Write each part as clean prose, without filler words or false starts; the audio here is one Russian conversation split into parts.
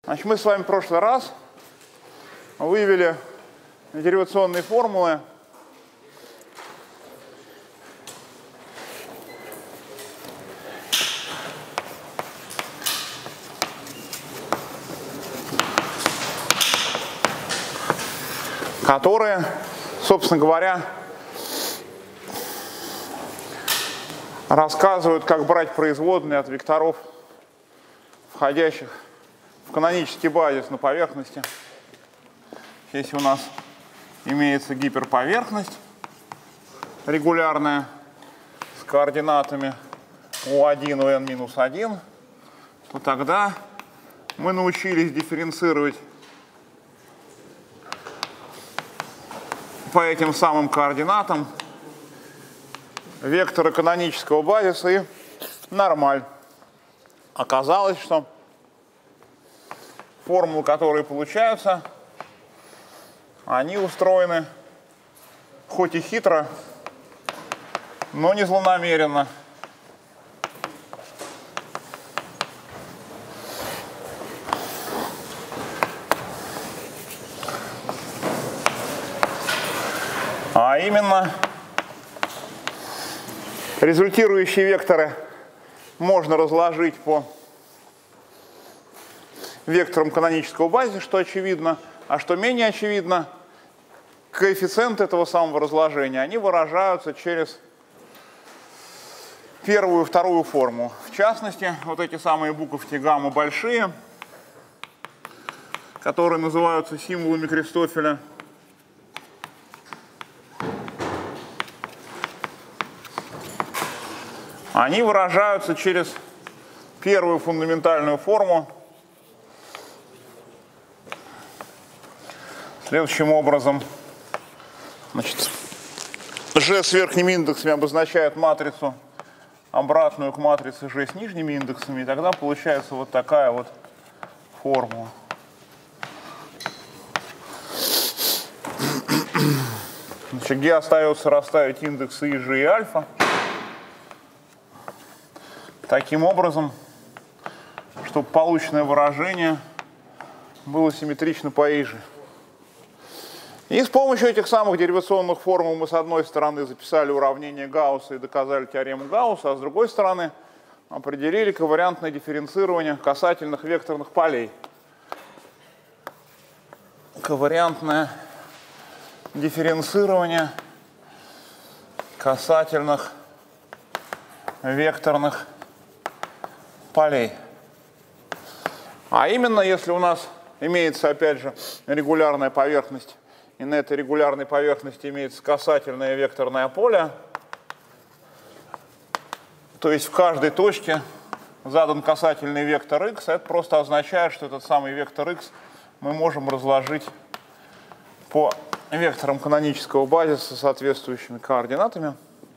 Значит, мы с вами в прошлый раз вывели деривационные формулы которые, собственно говоря, рассказывают, как брать производные от векторов, входящих в канонический базис на поверхности. Здесь у нас имеется гиперповерхность регулярная с координатами u1, un-1, то тогда мы научились дифференцировать по этим самым координатам векторы канонического базиса и нормаль. Оказалось, что формулы, которые получаются, они устроены хоть и хитро, но не злонамеренно. А именно, результирующие векторы можно разложить по векторам канонического базиса, что очевидно, а что менее очевидно, коэффициенты этого самого разложения, они выражаются через первую и вторую форму. В частности, вот эти самые буковки гамма большие, которые называются символами Кристофеля, они выражаются через первую фундаментальную форму следующим образом. Значит, G с верхними индексами обозначает матрицу, обратную к матрице G с нижними индексами, и тогда получается вот такая вот формула. Значит, где остается расставить индексы и G и альфа. Таким образом, чтобы полученное выражение было симметрично по Ижи. И с помощью этих самых деривационных формул мы с одной стороны записали уравнение Гаусса и доказали теорему Гаусса, а с другой стороны определили ковариантное дифференцирование касательных векторных полей. Ковариантное дифференцирование касательных векторных полей. А именно, если у нас имеется, опять же, регулярная поверхность, и на этой регулярной поверхности имеется касательное векторное поле, то есть в каждой точке задан касательный вектор x, это просто означает, что этот самый вектор x мы можем разложить по векторам канонического базиса с соответствующими координатами.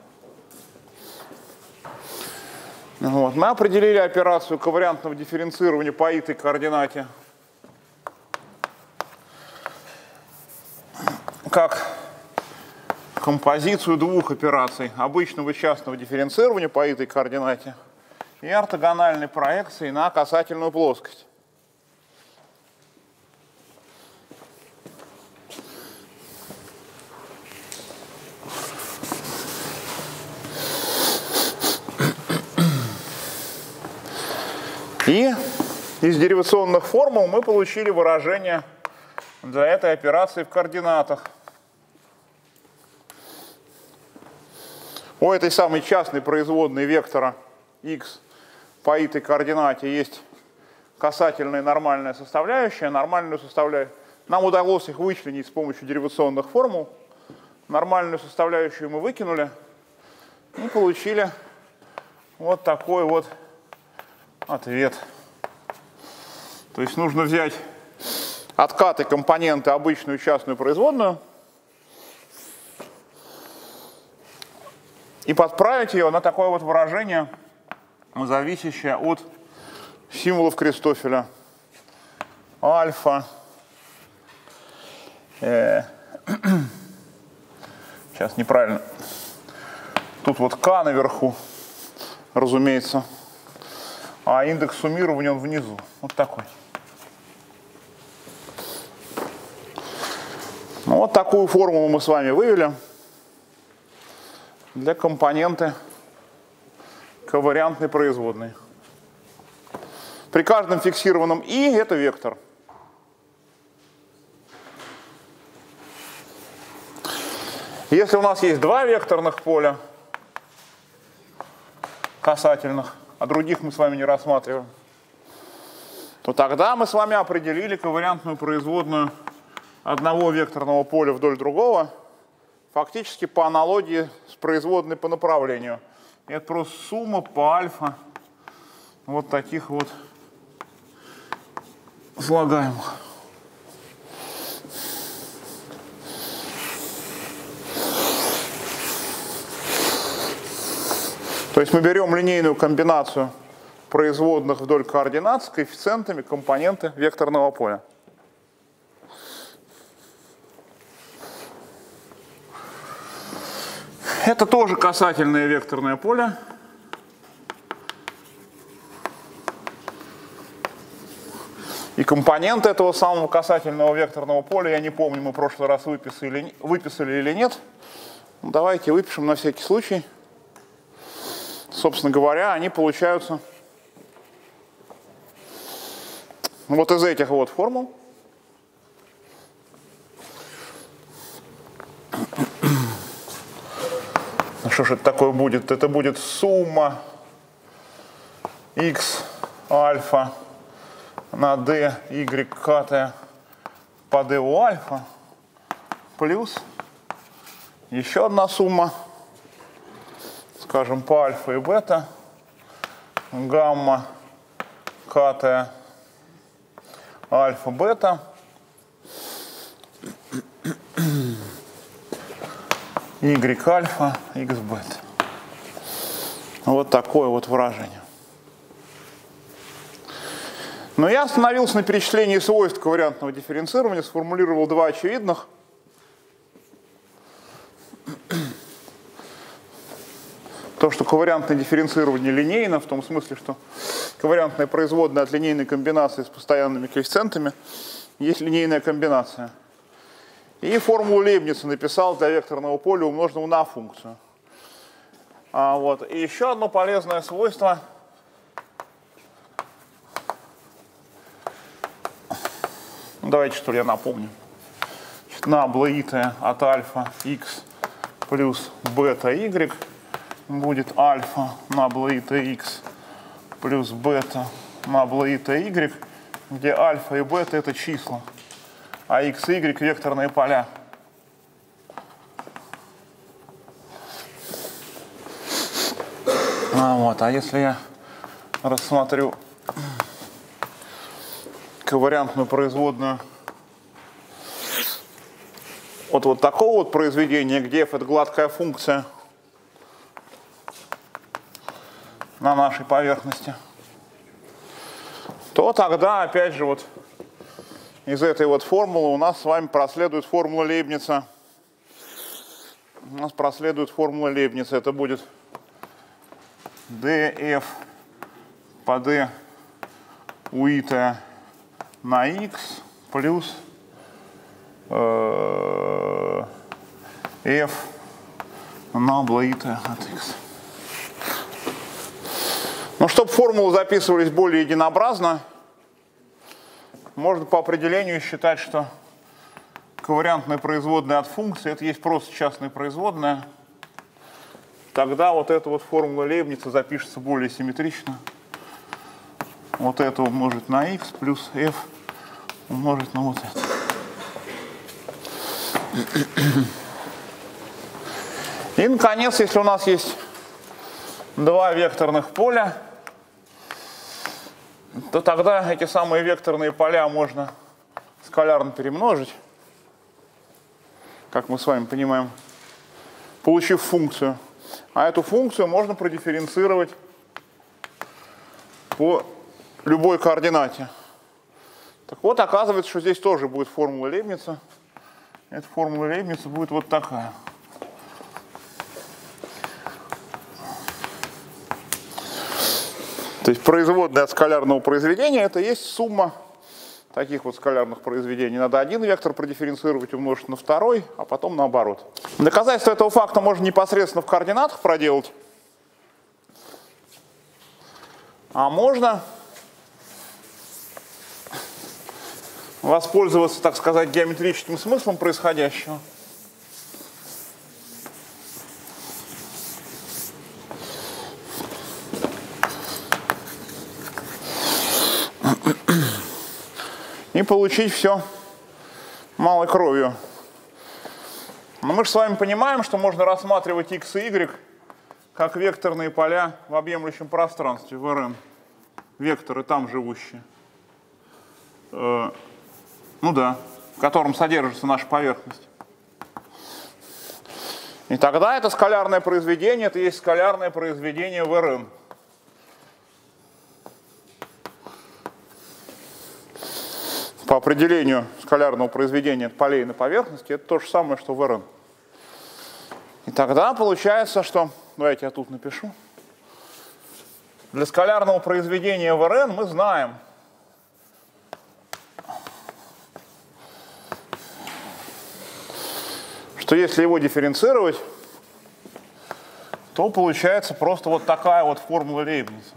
Вот. Мы определили операцию ковариантного дифференцирования по этой координате как композицию двух операций: обычного частного дифференцирования по этой координате и ортогональной проекции на касательную плоскость. И из деривационных формул мы получили выражение для этой операции в координатах. У этой самой частной производной вектора x по этой координате есть касательная и нормальная составляющая. Нормальную составляющую нам удалось их вычленить с помощью деривационных формул. Нормальную составляющую мы выкинули и получили вот такой вот ответ. То есть нужно взять откаты компоненты обычную частную производную и подправить ее на такое вот выражение, зависящее от символов Кристофеля. Альфа. Сейчас неправильно. Тут вот К наверху, разумеется. А индекс суммирования он внизу. Вот такой. Вот такую формулу мы с вами вывели для компоненты ковариантной производной. При каждом фиксированном «и» это вектор. Если у нас есть два векторных поля касательных, а других мы с вами не рассматриваем, то тогда мы с вами определили ковариантную производную одного векторного поля вдоль другого фактически по аналогии с производной по направлению. Это просто сумма по альфа вот таких вот слагаемых. То есть мы берем линейную комбинацию производных вдоль координат с коэффициентами компоненты векторного поля. Это тоже касательное векторное поле. И компоненты этого самого касательного векторного поля, я не помню, мы в прошлый раз выписали или нет. Давайте выпишем на всякий случай. Собственно говоря, они получаются вот из этих вот формул. Что же это такое будет? Это будет сумма x альфа на d y кт по d у альфа плюс еще одна сумма, скажем, по альфа и бета гамма кт альфа бета y альфа x бета. Вот такое вот выражение. Но я остановился на перечислении свойств ковариантного дифференцирования, сформулировал два очевидных. То, что ковариантное дифференцирование линейно, в том смысле, что ковариантная производная от линейной комбинации с постоянными коэффициентами есть линейная комбинация. И формулу Лейбница написал для векторного поля, умноженного на функцию. И еще одно полезное свойство. Давайте, что ли, я напомню. Набла ит от альфа x плюс бета y будет альфа набла ит x плюс бета набла ит y, где альфа и бета это числа, а x и y векторные поля. А если я рассмотрю ковариантную производную вот такого вот произведения, где f это гладкая функция на нашей поверхности, то тогда, опять же, вот из этой вот формулы у нас с вами проследует формула Лейбница. Это будет df по d у it на x плюс f набла it от x. Но чтобы формулы записывались более единообразно, можно по определению считать, что ковариантная производная от функции это есть просто частная производная. Тогда вот эта вот формула Лейбница запишется более симметрично. Вот это умножить на x плюс f умножить на вот это. И, наконец, если у нас есть два векторных поля, то тогда эти самые векторные поля можно скалярно перемножить, как мы с вами понимаем, получив функцию. А эту функцию можно продифференцировать по любой координате. Так вот, оказывается, что здесь тоже будет формула Лейбница. Эта формула Лейбница будет вот такая. То есть производная от скалярного произведения это есть сумма таких вот скалярных произведений надо один вектор продифференцировать, умножить на второй, а потом наоборот. Доказательство этого факта можно непосредственно в координатах проделать, а можно воспользоваться, так сказать, геометрическим смыслом происходящего. И получить все малой кровью. Но мы же с вами понимаем, что можно рассматривать x и y как векторные поля в объемлющем пространстве в Rn. Векторы там живущие. Ну да, в котором содержится наша поверхность. И тогда это скалярное произведение, это есть скалярное произведение в Rn. По определению скалярного произведения полей на поверхности, это то же самое, что в Rn. И тогда получается, что... Давайте я тут напишу. Для скалярного произведения в Rn мы знаем, что если его дифференцировать, то получается просто вот такая вот формула Лейбница.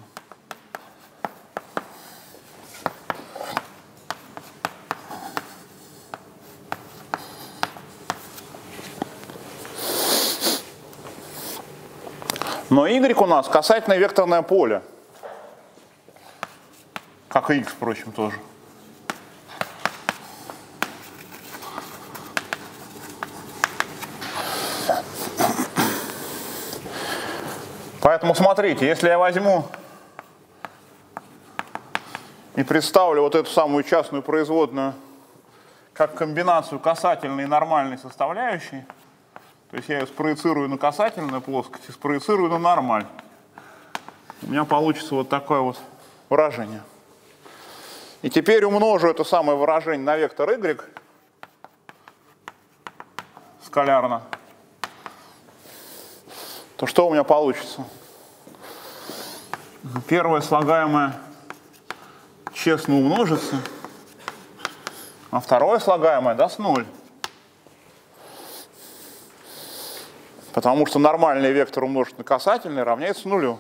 Но y у нас касательное векторное поле, как и x, впрочем, тоже. Поэтому смотрите, если я возьму и представлю вот эту самую частную производную как комбинацию касательной и нормальной составляющей, то есть я ее спроецирую на касательную плоскость и спроецирую на нормаль, у меня получится вот такое вот выражение. И теперь умножу это самое выражение на вектор y скалярно, то что у меня получится? Первое слагаемое честно умножится, а второе слагаемое даст 0. Потому что нормальный вектор умножить на касательный равняется нулю.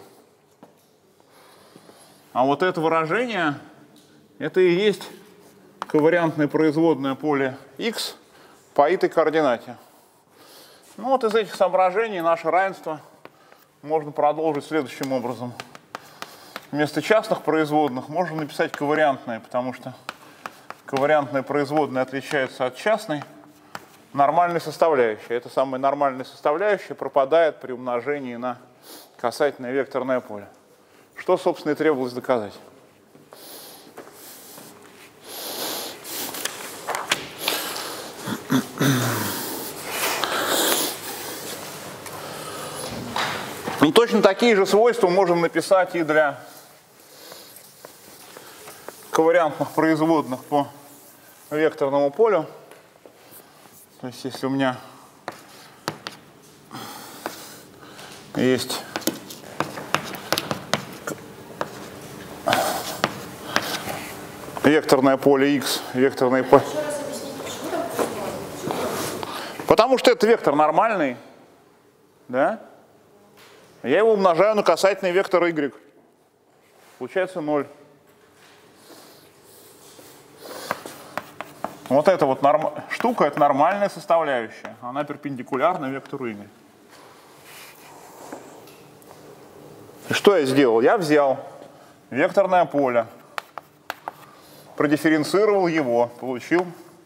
А вот это выражение, это и есть ковариантное производное поле x по этой координате. Ну вот из этих соображений наше равенство можно продолжить следующим образом. Вместо частных производных можно написать ковариантное, потому что ковариантная производная отличается от частной нормальной составляющей. Эта самая нормальная составляющая пропадает при умножении на касательное векторное поле. Что, собственно, и требовалось доказать. И точно такие же свойства можем написать и для ковариантных производных по векторному полю. То есть если у меня есть векторное поле x, векторное поле... Потому что это вектор нормальный, да? Я его умножаю на касательный вектор y. Получается 0. Вот эта вот штука, это нормальная составляющая. Она перпендикулярна вектору y. И что я сделал? Я взял векторное поле, продифференцировал его, получил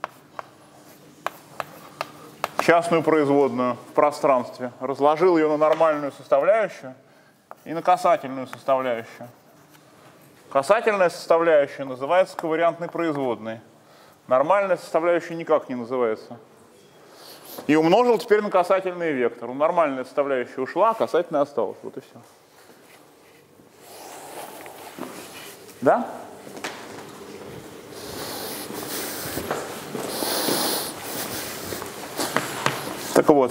частную производную в пространстве, разложил ее на нормальную составляющую и на касательную составляющую. Касательная составляющая называется ковариантной производной. Нормальная составляющая никак не называется. И умножил теперь на касательный вектор. Нормальная составляющая ушла, а касательная осталась. Вот и все. Да? Так вот.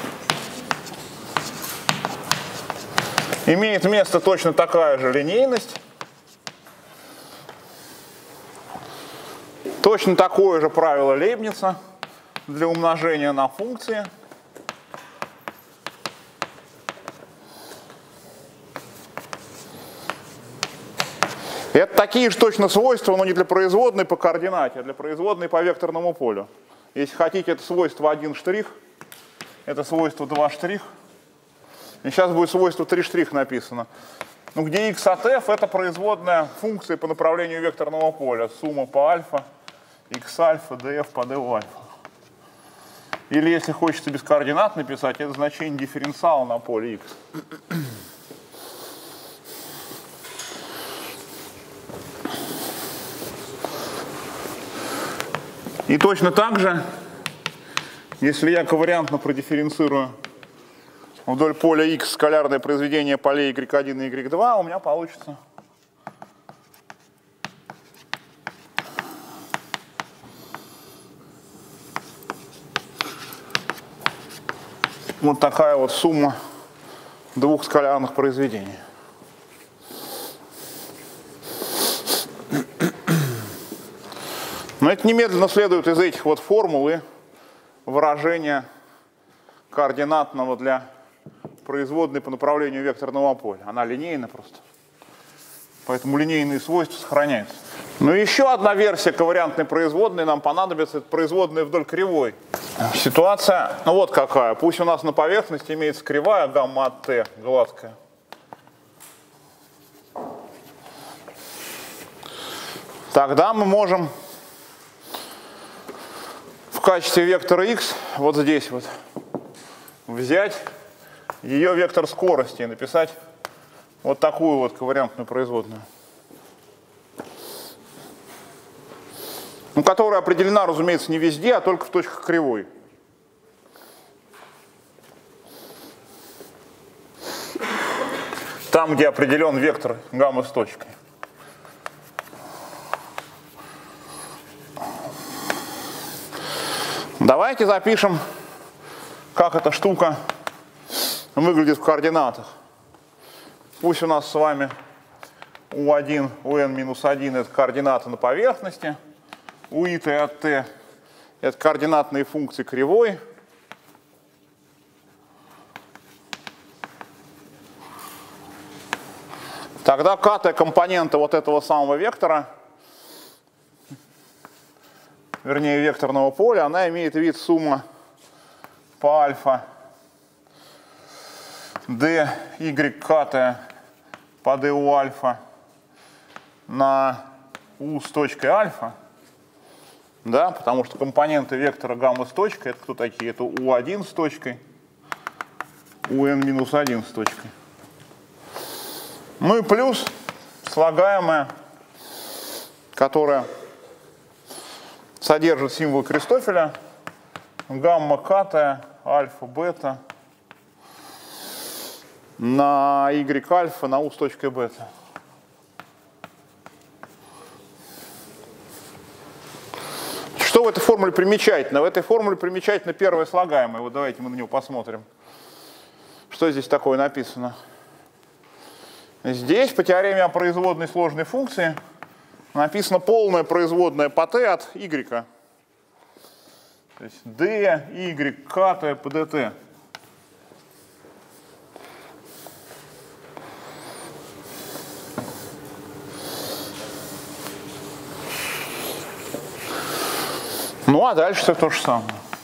Имеет место точно такая же линейность. Точно такое же правило Лейбница для умножения на функции. Это такие же точно свойства, но не для производной по координате, а для производной по векторному полю. Если хотите, это свойство 1 штрих, это свойство 2 штрих. И сейчас будет свойство 3 штрих написано. Ну, где x от f это производная функция по направлению векторного поля. Сумма по альфа, x альфа, df по du альфа. Или, если хочется без координат написать, это значение дифференциала на поле x. И точно так же, если я ковариантно продифференцирую вдоль поля x скалярное произведение полей y1 и y2, у меня получится вот такая вот сумма двух скалярных произведений. Но это немедленно следует из этих вот формул и выражения координатного для производной по направлению векторного поля. Она линейна просто. Поэтому линейные свойства сохраняются. Но еще одна версия ковариантной производной нам понадобится. Это производная вдоль кривой. Ситуация ну вот какая. Пусть у нас на поверхности имеется кривая гамма от t, гладкая. Тогда мы можем в качестве вектора x вот здесь вот взять ее вектор скорости и написать вот такую вот ковариантную производную. Ну, которая определена, разумеется, не везде, а только в точках кривой. Там, где определен вектор гамма с точкой. Давайте запишем, как эта штука выглядит в координатах. Пусть у нас с вами u1, un-1 это координаты на поверхности, у и t от t это координатные функции кривой. Тогда k компонента вот этого самого вектора, вернее векторного поля, она имеет вид сумма по альфа d y k по du альфа на u с точкой альфа. Да, потому что компоненты вектора гамма с точкой, это кто такие? Это u1 с точкой, un-1 с точкой. Ну и плюс слагаемая, которая содержит символ Кристофеля, гамма к альфа бета на y альфа на u с точкой бета. Что в этой формуле примечательно? В этой формуле примечательно первое слагаемое. Вот давайте мы на него посмотрим. Что здесь такое написано? Здесь по теореме о производной сложной функции написано полная производная по t от y. То есть d, y, k по dt. Ну а дальше все то же самое.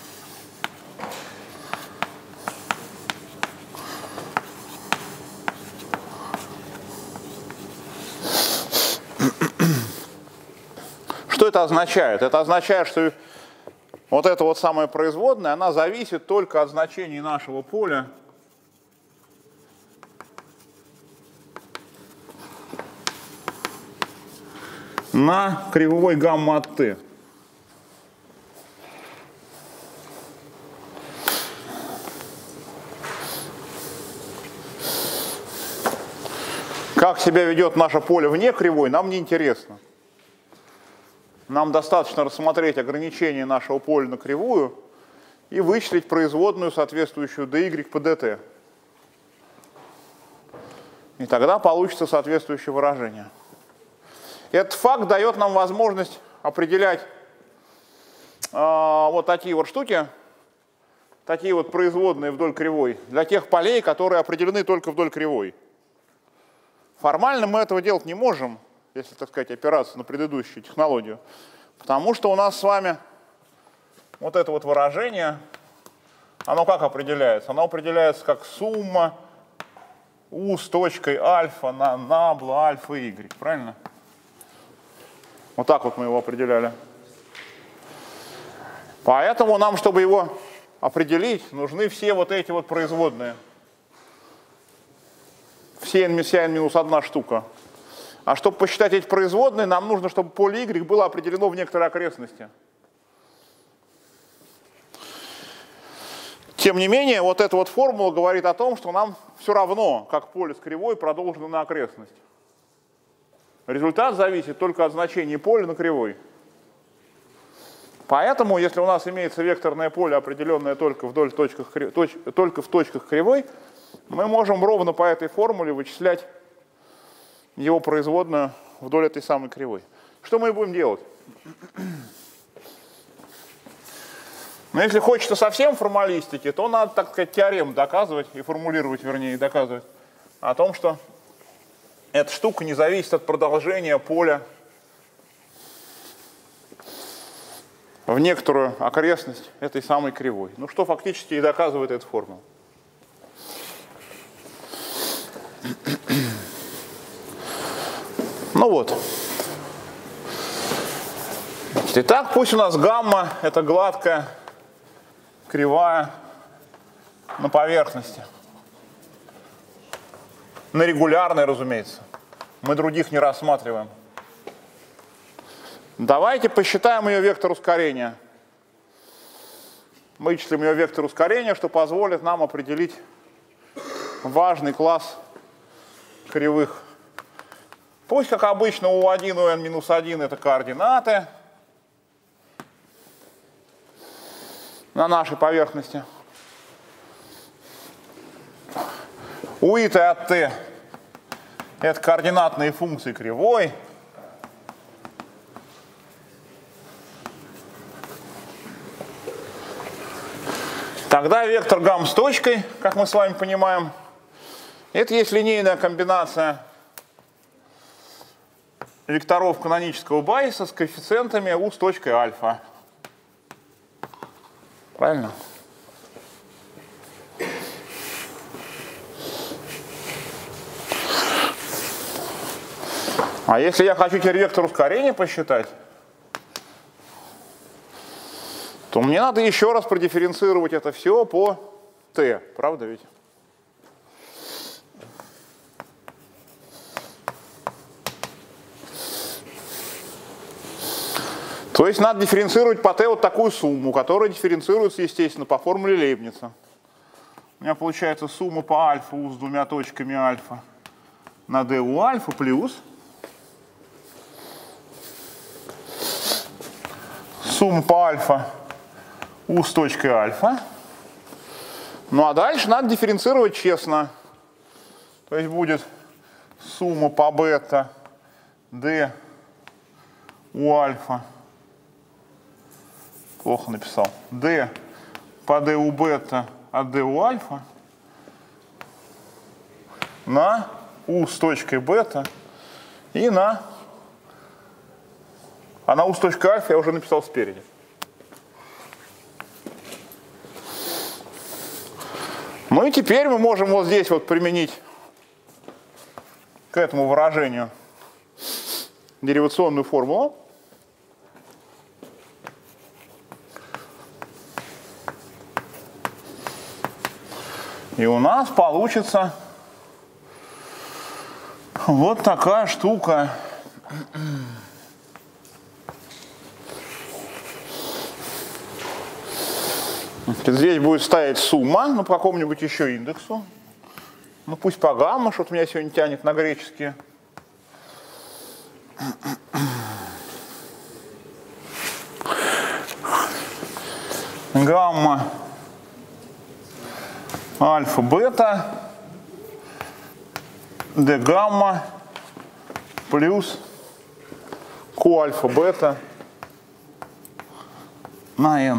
Что это означает? Это означает, что вот эта вот самая производная, она зависит только от значений нашего поля на кривой гамма от t. Как себя ведет наше поле вне кривой, нам не интересно. Нам достаточно рассмотреть ограничения нашего поля на кривую и вычислить производную, соответствующую dy по dt. И тогда получится соответствующее выражение. Этот факт дает нам возможность определять вот такие вот штуки, такие вот производные вдоль кривой, для тех полей, которые определены только вдоль кривой. Формально мы этого делать не можем, если, так сказать, опираться на предыдущую технологию, потому что у нас с вами вот это вот выражение, оно как определяется? Оно определяется как сумма u с точкой альфа на набла альфа y, правильно? Вот так вот мы его определяли. Поэтому нам, чтобы его определить, нужны все вот эти вот производные. Вся n-1 штука. А чтобы посчитать эти производные, нам нужно, чтобы поле y было определено в некоторой окрестности. Тем не менее, вот эта вот формула говорит о том, что нам все равно, как поле с кривой продолжено на окрестность. Результат зависит только от значения поля на кривой. Поэтому, если у нас имеется векторное поле, определенное только в точках кривой, мы можем ровно по этой формуле вычислять его производную вдоль этой самой кривой. Что мы будем делать? Но если хочется совсем формалистики, то надо, так сказать, теорему доказывать, и формулировать, вернее, доказывать о том, что эта штука не зависит от продолжения поля в некоторую окрестность этой самой кривой. Ну, что фактически и доказывает эта формула. Ну вот. Итак, пусть у нас гамма – это гладкая кривая на поверхности. На регулярной, разумеется. Мы других не рассматриваем. Давайте посчитаем ее вектор ускорения. Вычислим ее вектор ускорения, что позволит нам определить важный класс кривых. Пусть, как обычно, u1, un-1 это координаты на нашей поверхности. У и от t это координатные функции кривой. Тогда вектор гамма с точкой, как мы с вами понимаем, это есть линейная комбинация векторов канонического байеса с коэффициентами u с точкой альфа. Правильно? А если я хочу теперь вектор ускорения посчитать, то мне надо еще раз продифференцировать это все по t, правда ведь? То есть надо дифференцировать по t вот такую сумму, которая дифференцируется, естественно, по формуле Лейбница. У меня получается сумма по альфа u с двумя точками альфа на d у альфа плюс сумма по альфа u с точкой альфа. Ну а дальше надо дифференцировать честно. То есть будет сумма по бета d у альфа. Плохо написал. d по d у бета от d у альфа на u с точкой бета и на... А на u с точкой альфа я уже написал спереди. Ну и теперь мы можем вот здесь вот применить к этому выражению деривационную формулу. И у нас получится вот такая штука. Здесь будет стоять сумма, ну, по какому-нибудь еще индексу. Ну, пусть по гамма, что-то меня сегодня тянет на греческие. Гамма, альфа, бета, d гамма плюс q альфа, бета на n.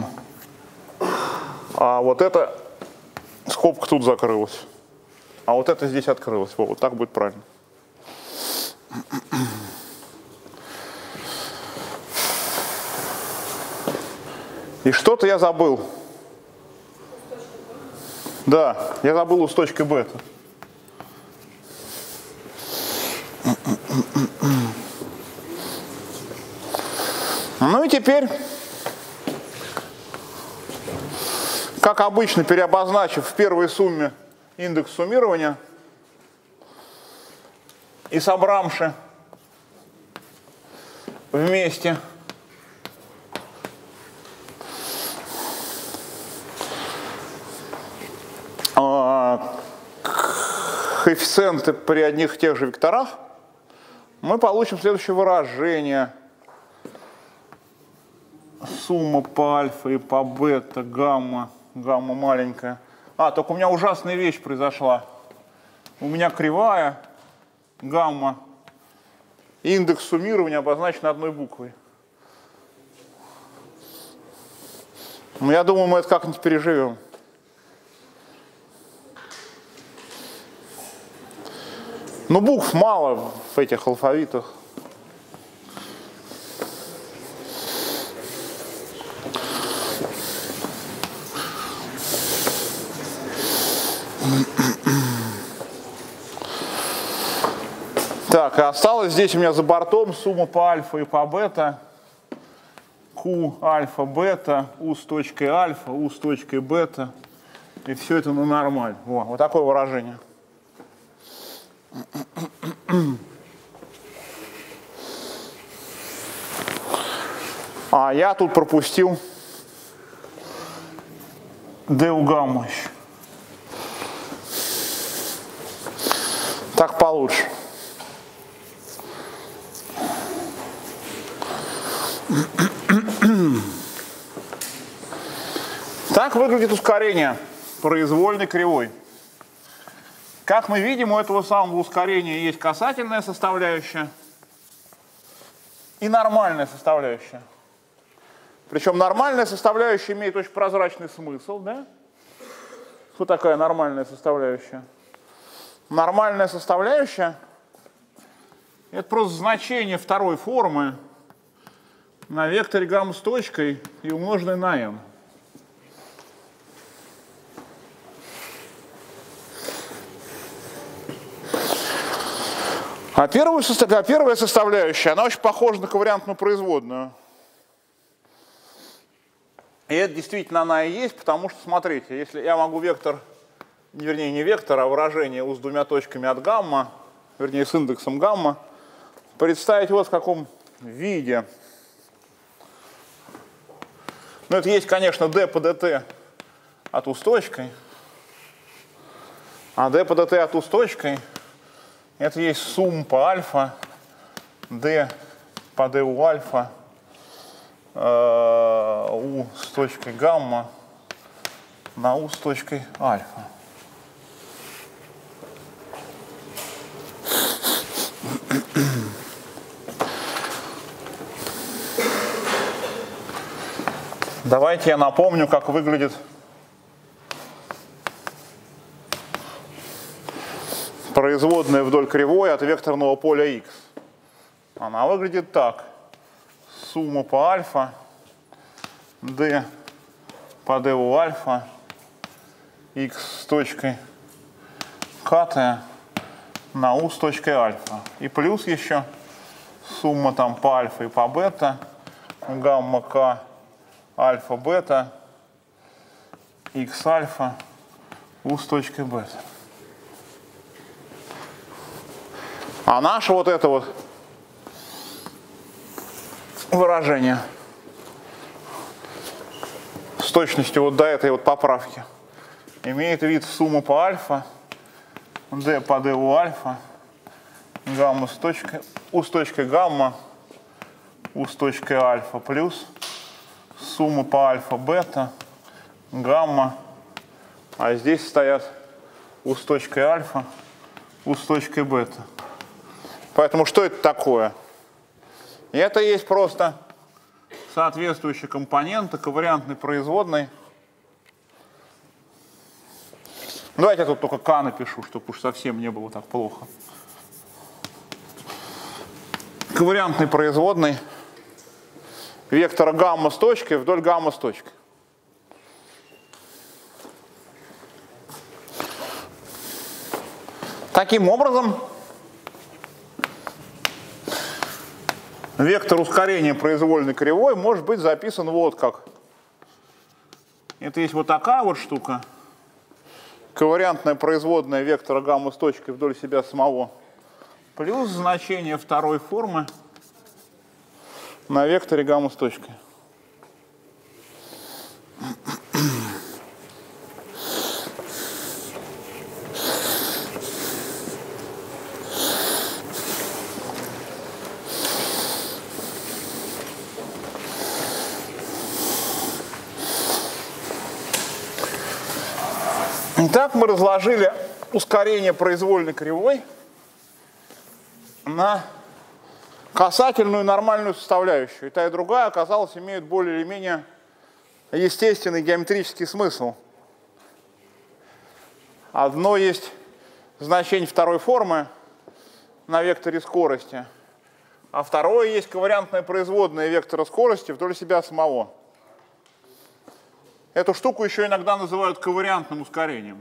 А вот эта скобка тут закрылась. А вот это здесь открылось. Вот так будет правильно. И что-то я забыл. Да, я забыл у с точкой бета. Ну и теперь, как обычно, переобозначив в первой сумме индекс суммирования и собравши вместе коэффициенты при одних и тех же векторах, мы получим следующее выражение. Сумма по альфа и по бета, гамма маленькая. Только у меня ужасная вещь произошла. У меня кривая, гамма, индекс суммирования обозначен одной буквой. Но я думаю, мы это как-нибудь переживем. Но букв мало в этих алфавитах. Так, и осталось здесь у меня за бортом сумма по альфа и по бета. Q альфа бета, U с точкой альфа, U с точкой бета. И все это на нормаль. Вот такое выражение. А я тут пропустил d у гамма еще. Так получше. Так выглядит ускорение произвольной кривой. Как мы видим, у этого самого ускорения есть касательная составляющая и нормальная составляющая. Причем нормальная составляющая имеет очень прозрачный смысл, да? Что такая нормальная составляющая? Нормальная составляющая – это просто значение второй формы на векторе гамма с точкой и умноженное на n. А первая составляющая, она очень похожа на ковариантную производную. И это действительно она и есть, потому что, смотрите, если я могу вектор, вернее не вектор, а выражение U с двумя точками от гамма, вернее с индексом гамма, представить вот в каком виде. Ну, это есть, конечно, d по dt от U с точкой, а d по dt от U с точкой это есть сумма по альфа, d по d у альфа, U с точкой гамма на U с точкой альфа. Давайте я напомню, как выглядит производная вдоль кривой от векторного поля x. Она выглядит так. Сумма по альфа, d по d у альфа, x с точкой k на u с точкой альфа. И плюс еще сумма там по альфа и по бета, гамма k, альфа бета, x альфа, u с точкой бета. А наше вот это вот выражение с точностью вот до этой вот поправки имеет вид сумма по альфа, d по d у альфа, гамма с точкой, u с точкой гамма, u с точкой альфа плюс сумма по альфа бета, гамма, а здесь стоят u с точкой альфа, u с точкой бета. Поэтому что это такое? И это есть просто соответствующие компоненты ковариантной производной. Давайте я тут только k напишу, чтобы уж совсем не было так плохо. Ковариантной производной вектора гамма с точкой вдоль гамма с точкой. Таким образом, вектор ускорения произвольной кривой может быть записан вот как. Это есть вот такая вот штука. Ковариантная производная вектора гамма с точкой вдоль себя самого плюс значение второй формы на векторе гамма с точкой. Итак, мы разложили ускорение произвольной кривой на касательную нормальную составляющую. И та, и другая, оказалось, имеют более или менее естественный геометрический смысл. Одно есть значение второй формы на векторе скорости, а второе есть ковариантная производная вектора скорости вдоль себя самого. Эту штуку еще иногда называют ковариантным ускорением.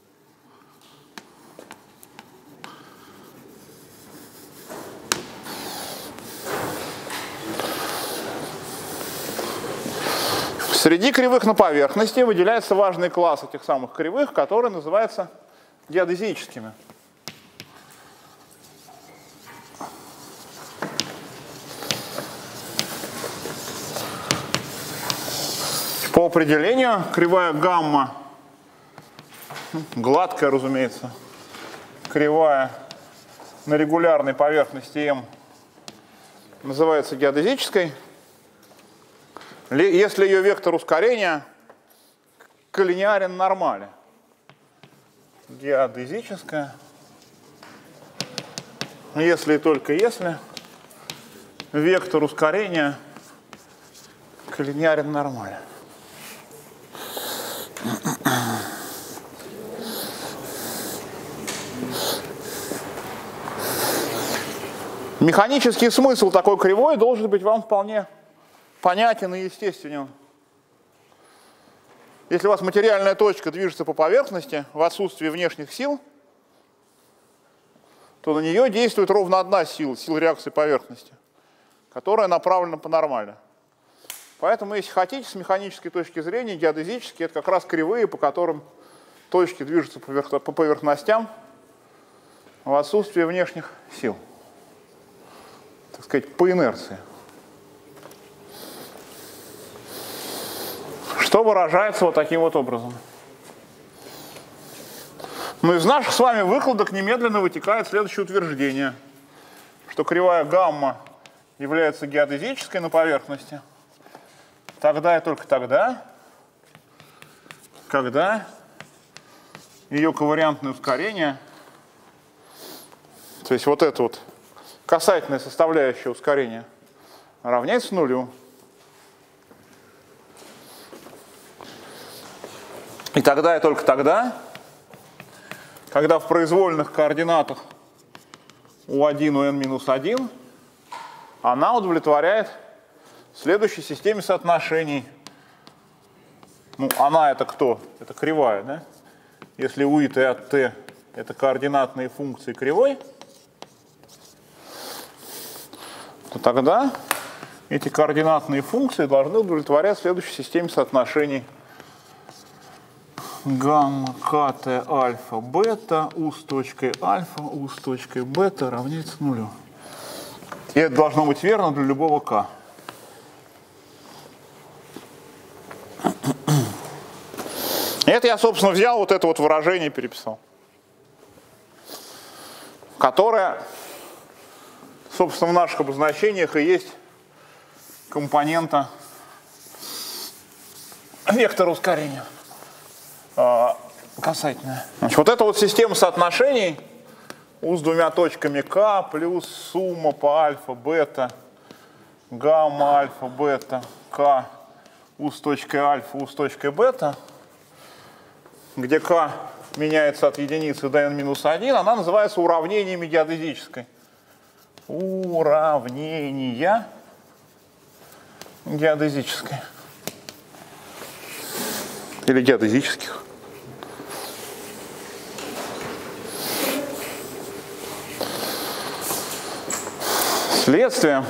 Среди кривых на поверхности выделяется важный класс этих самых кривых, который называется геодезическими. По определению кривая гамма, гладкая, разумеется, кривая на регулярной поверхности М называется геодезической, если ее вектор ускорения коллинеарен нормали. Геодезическая, если и только если вектор ускорения коллинеарен нормали. Механический смысл такой кривой должен быть вам вполне понятен и естественен. Если у вас материальная точка движется по поверхности в отсутствии внешних сил, то на нее действует ровно одна сила, сила реакции поверхности, которая направлена по нормали. Поэтому, если хотите, с механической точки зрения, геодезические — это как раз кривые, по которым точки движутся по поверхностям в отсутствии внешних сил. Так сказать, по инерции. Что выражается вот таким вот образом. Ну, из наших с вами выкладок немедленно вытекает следующее утверждение, что кривая гамма является геодезической на поверхности тогда и только тогда, когда ее ковариантное ускорение, то есть вот это вот касательная составляющая ускорения, равняется нулю. И тогда и только тогда, когда в произвольных координатах u1, un-1 она удовлетворяет следующей системе соотношений. Ну, она это кто? Это кривая, да? Если u и t от t это координатные функции кривой, то тогда эти координатные функции должны удовлетворять следующей системе соотношений. Гамма, kt, альфа, бета, u с точкой альфа, u с точкой бета равняется нулю. И это должно быть верно для любого k. Это я, собственно, взял вот это вот выражение и переписал, которое, собственно, в наших обозначениях и есть компонента вектора ускорения. Касательная. Значит, вот эта вот система соотношений u с двумя точками k плюс сумма по альфа, бета, гамма, альфа, бета k u с точкой альфа, u с точкой бета, где k меняется от единицы до n-1, она называется уравнениями геодезической. Уравнения геодезической. Или геодезических. Следствие.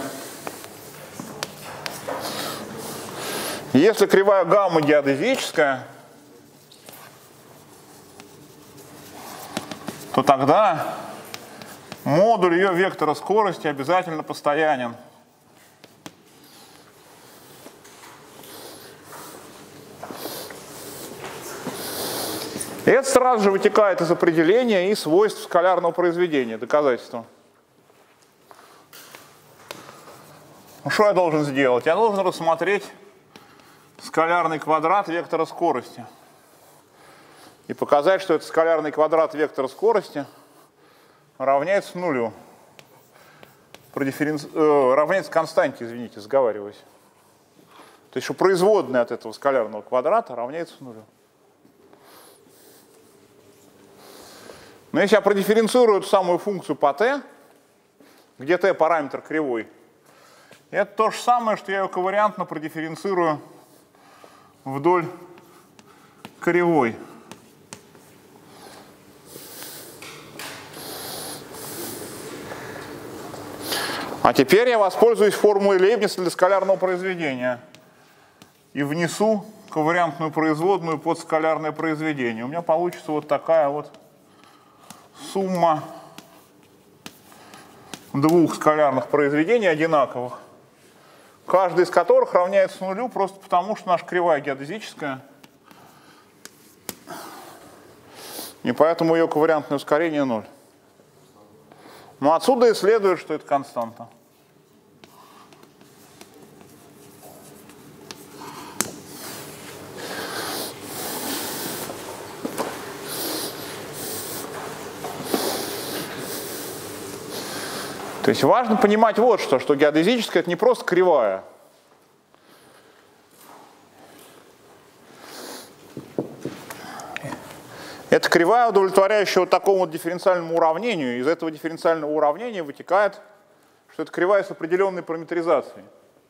Если кривая гамма геодезическая, то тогда модуль ее вектора скорости обязательно постоянен. И это сразу же вытекает из определения и свойств скалярного произведения, доказательства. Что я должен сделать? Я должен рассмотреть скалярный квадрат вектора скорости и показать, что этот скалярный квадрат вектора скорости равняется нулю. Равняется константе, извините, сговариваюсь. То есть, что производная от этого скалярного квадрата равняется нулю. Но если я продифференцирую эту самую функцию по t, где t параметр кривой, это то же самое, что я ее ковариантно продифференцирую вдоль кривой. А теперь я воспользуюсь формулой Лейбница для скалярного произведения и внесу ковариантную производную под скалярное произведение. У меня получится вот такая вот сумма двух скалярных произведений одинаковых, каждый из которых равняется нулю просто потому, что наша кривая геодезическая, и поэтому ее ковариантное ускорение 0. Но отсюда и следует, что это константа. То есть важно понимать вот что геодезическая — это не просто кривая. Это кривая, удовлетворяющая вот такому вот дифференциальному уравнению. Из этого дифференциального уравнения вытекает, что это кривая с определенной параметризацией.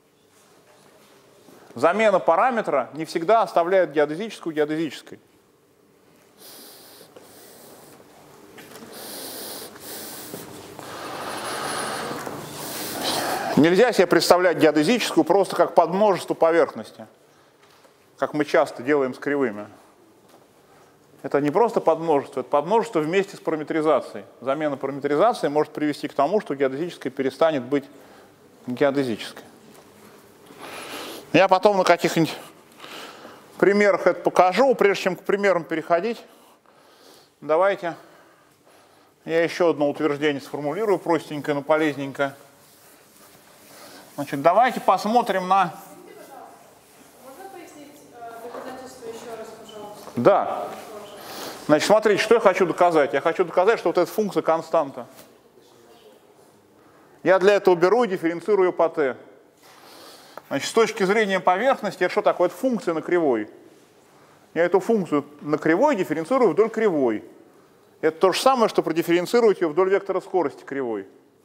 Замена параметра не всегда оставляет геодезическую геодезической. Нельзя себе представлять геодезическую просто как подмножество поверхности, как мы часто делаем с кривыми. Это не просто подмножество, это подмножество вместе с параметризацией. Замена параметризации может привести к тому, что геодезическая перестанет быть геодезической. Я потом на каких-нибудь примерах это покажу. Прежде чем к примерам переходить, давайте я еще одно утверждение сформулирую, простенькое, но полезненькое. Значит, давайте посмотрим на... Можно пояснить доказательство еще раз, пожалуйста? Да. Значит, смотрите, что я хочу доказать. Я хочу доказать, что вот эта функция константа. Я для этого беру и дифференцирую ее по t. Значит, с точки зрения поверхности, это что такое? Это функция на кривой. Я эту функцию на кривой дифференцирую вдоль кривой. Это то же самое, что продифференцировать ее вдоль вектора скорости кривой.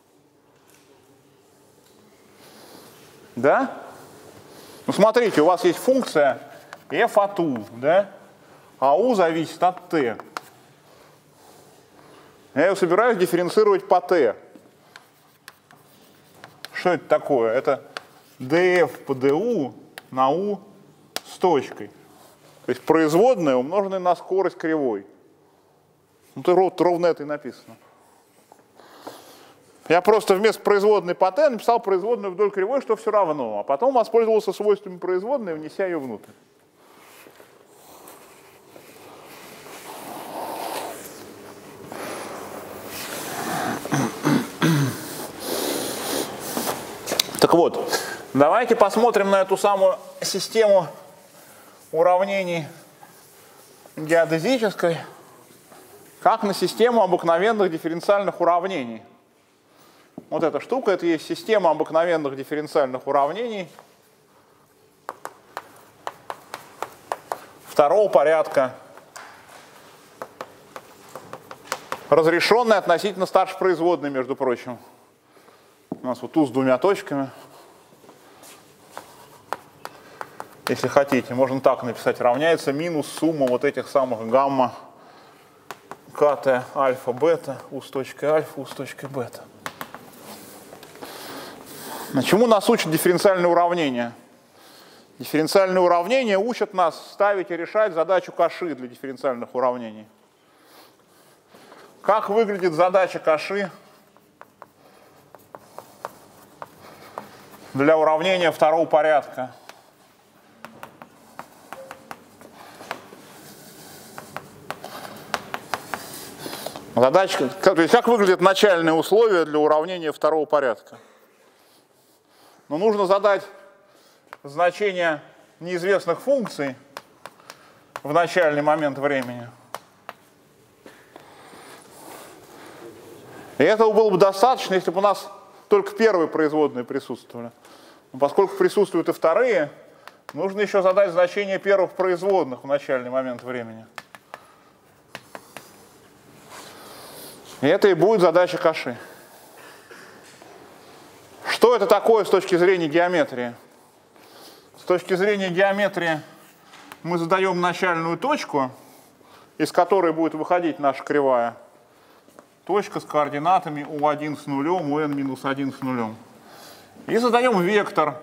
Да? Ну, смотрите, у вас есть функция f от u, да? А u зависит от t. Я ее собираюсь дифференцировать по t. Что это такое? Это df по du на u с точкой. То есть производная, умноженная на скорость кривой. Ну, ровно это и написано. Я просто вместо производной по t написал производную вдоль кривой, что все равно. А потом воспользовался свойствами производной, внеся ее внутрь. Так вот, давайте посмотрим на эту самую систему уравнений геодезической, как на систему обыкновенных дифференциальных уравнений. Вот эта штука, это есть система обыкновенных дифференциальных уравнений второго порядка, разрешенная относительно старшей производной, между прочим. У нас вот U с двумя точками. Если хотите, можно так написать. Равняется минус сумма вот этих самых гамма, кт, альфа, бета, U с точкой альфа, U с точкой бета. Чему нас учат дифференциальные уравнения? Дифференциальные уравнения учат нас ставить и решать задачу Каши для дифференциальных уравнений. Как выглядит задача Каши для уравнения второго порядка? Задачка, то есть как выглядят начальные условия для уравнения второго порядка? Но нужно задать значение неизвестных функций в начальный момент времени. И этого было бы достаточно, если бы у нас только первые производные присутствовали. Но поскольку присутствуют и вторые, нужно еще задать значение первых производных в начальный момент времени. И это и будет задача Каши. Что это такое с точки зрения геометрии? С точки зрения геометрии мы задаем начальную точку, из которой будет выходить наша кривая. Точка с координатами U1 с нулем, UN-1 с нулем. И задаем вектор.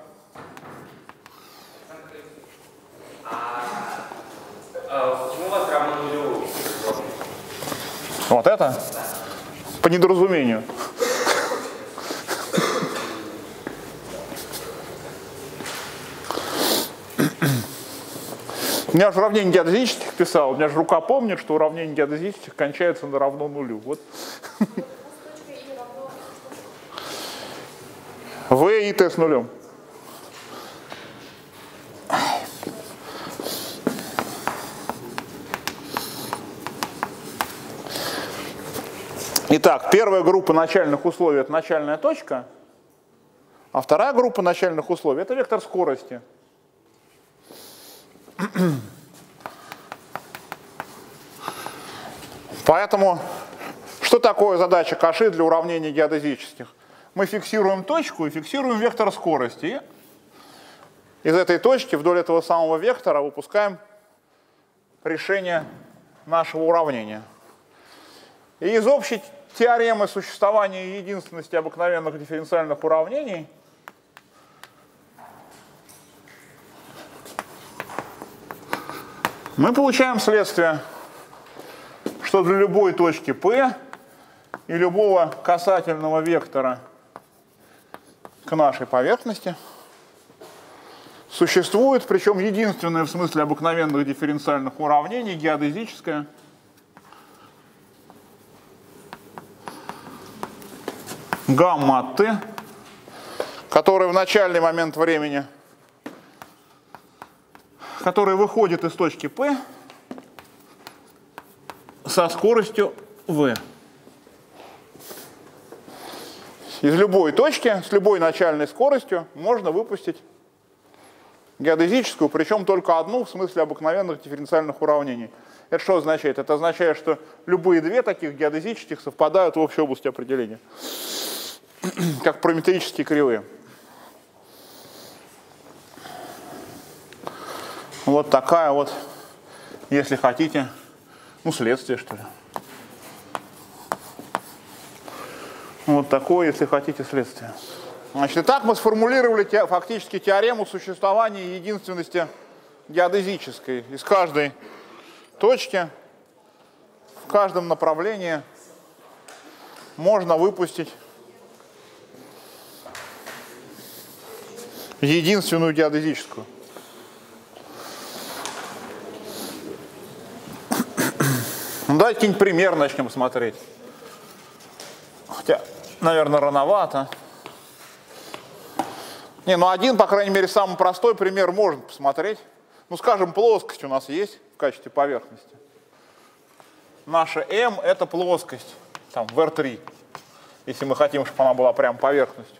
Почему у вас равно нулю? Вот это? По недоразумению. У меня же уравнение геодезических писал, у меня же рука помнит, что уравнение геодезических кончается на равно нулю. Вот. В и Т с нулем. Итак, первая группа начальных условий – это начальная точка, а вторая группа начальных условий – это вектор скорости. Поэтому, что такое задача Каши для уравнений геодезических? Мы фиксируем точку и фиксируем вектор скорости. И из этой точки вдоль этого самого вектора выпускаем решение нашего уравнения. И из общей теоремы существования единственности обыкновенных дифференциальных уравнений мы получаем следствие, что для любой точки P и любого касательного вектора к нашей поверхности существует, причем единственное в смысле обыкновенных дифференциальных уравнений, геодезическое, гамма от T, которое в начальный момент времени, который выходит из точки P со скоростью V. Из любой точки, с любой начальной скоростью можно выпустить геодезическую, причем только одну в смысле обыкновенных дифференциальных уравнений. Это что означает? Это означает, что любые две таких геодезических совпадают в общей области определения, как параметрические кривые. Вот такая вот, если хотите, ну, следствие, что ли. Вот такое, если хотите, следствие. Значит, итак, мы сформулировали фактически теорему существования единственности геодезической. Из каждой точки, в каждом направлении можно выпустить единственную геодезическую. Ну, давайте какой-нибудь пример начнем смотреть. Хотя, наверное, рановато. Не, ну один, по крайней мере, самый простой пример можно посмотреть. Ну, скажем, плоскость у нас есть в качестве поверхности. Наша M – это плоскость, там, в R3, если мы хотим, чтобы она была прям поверхностью.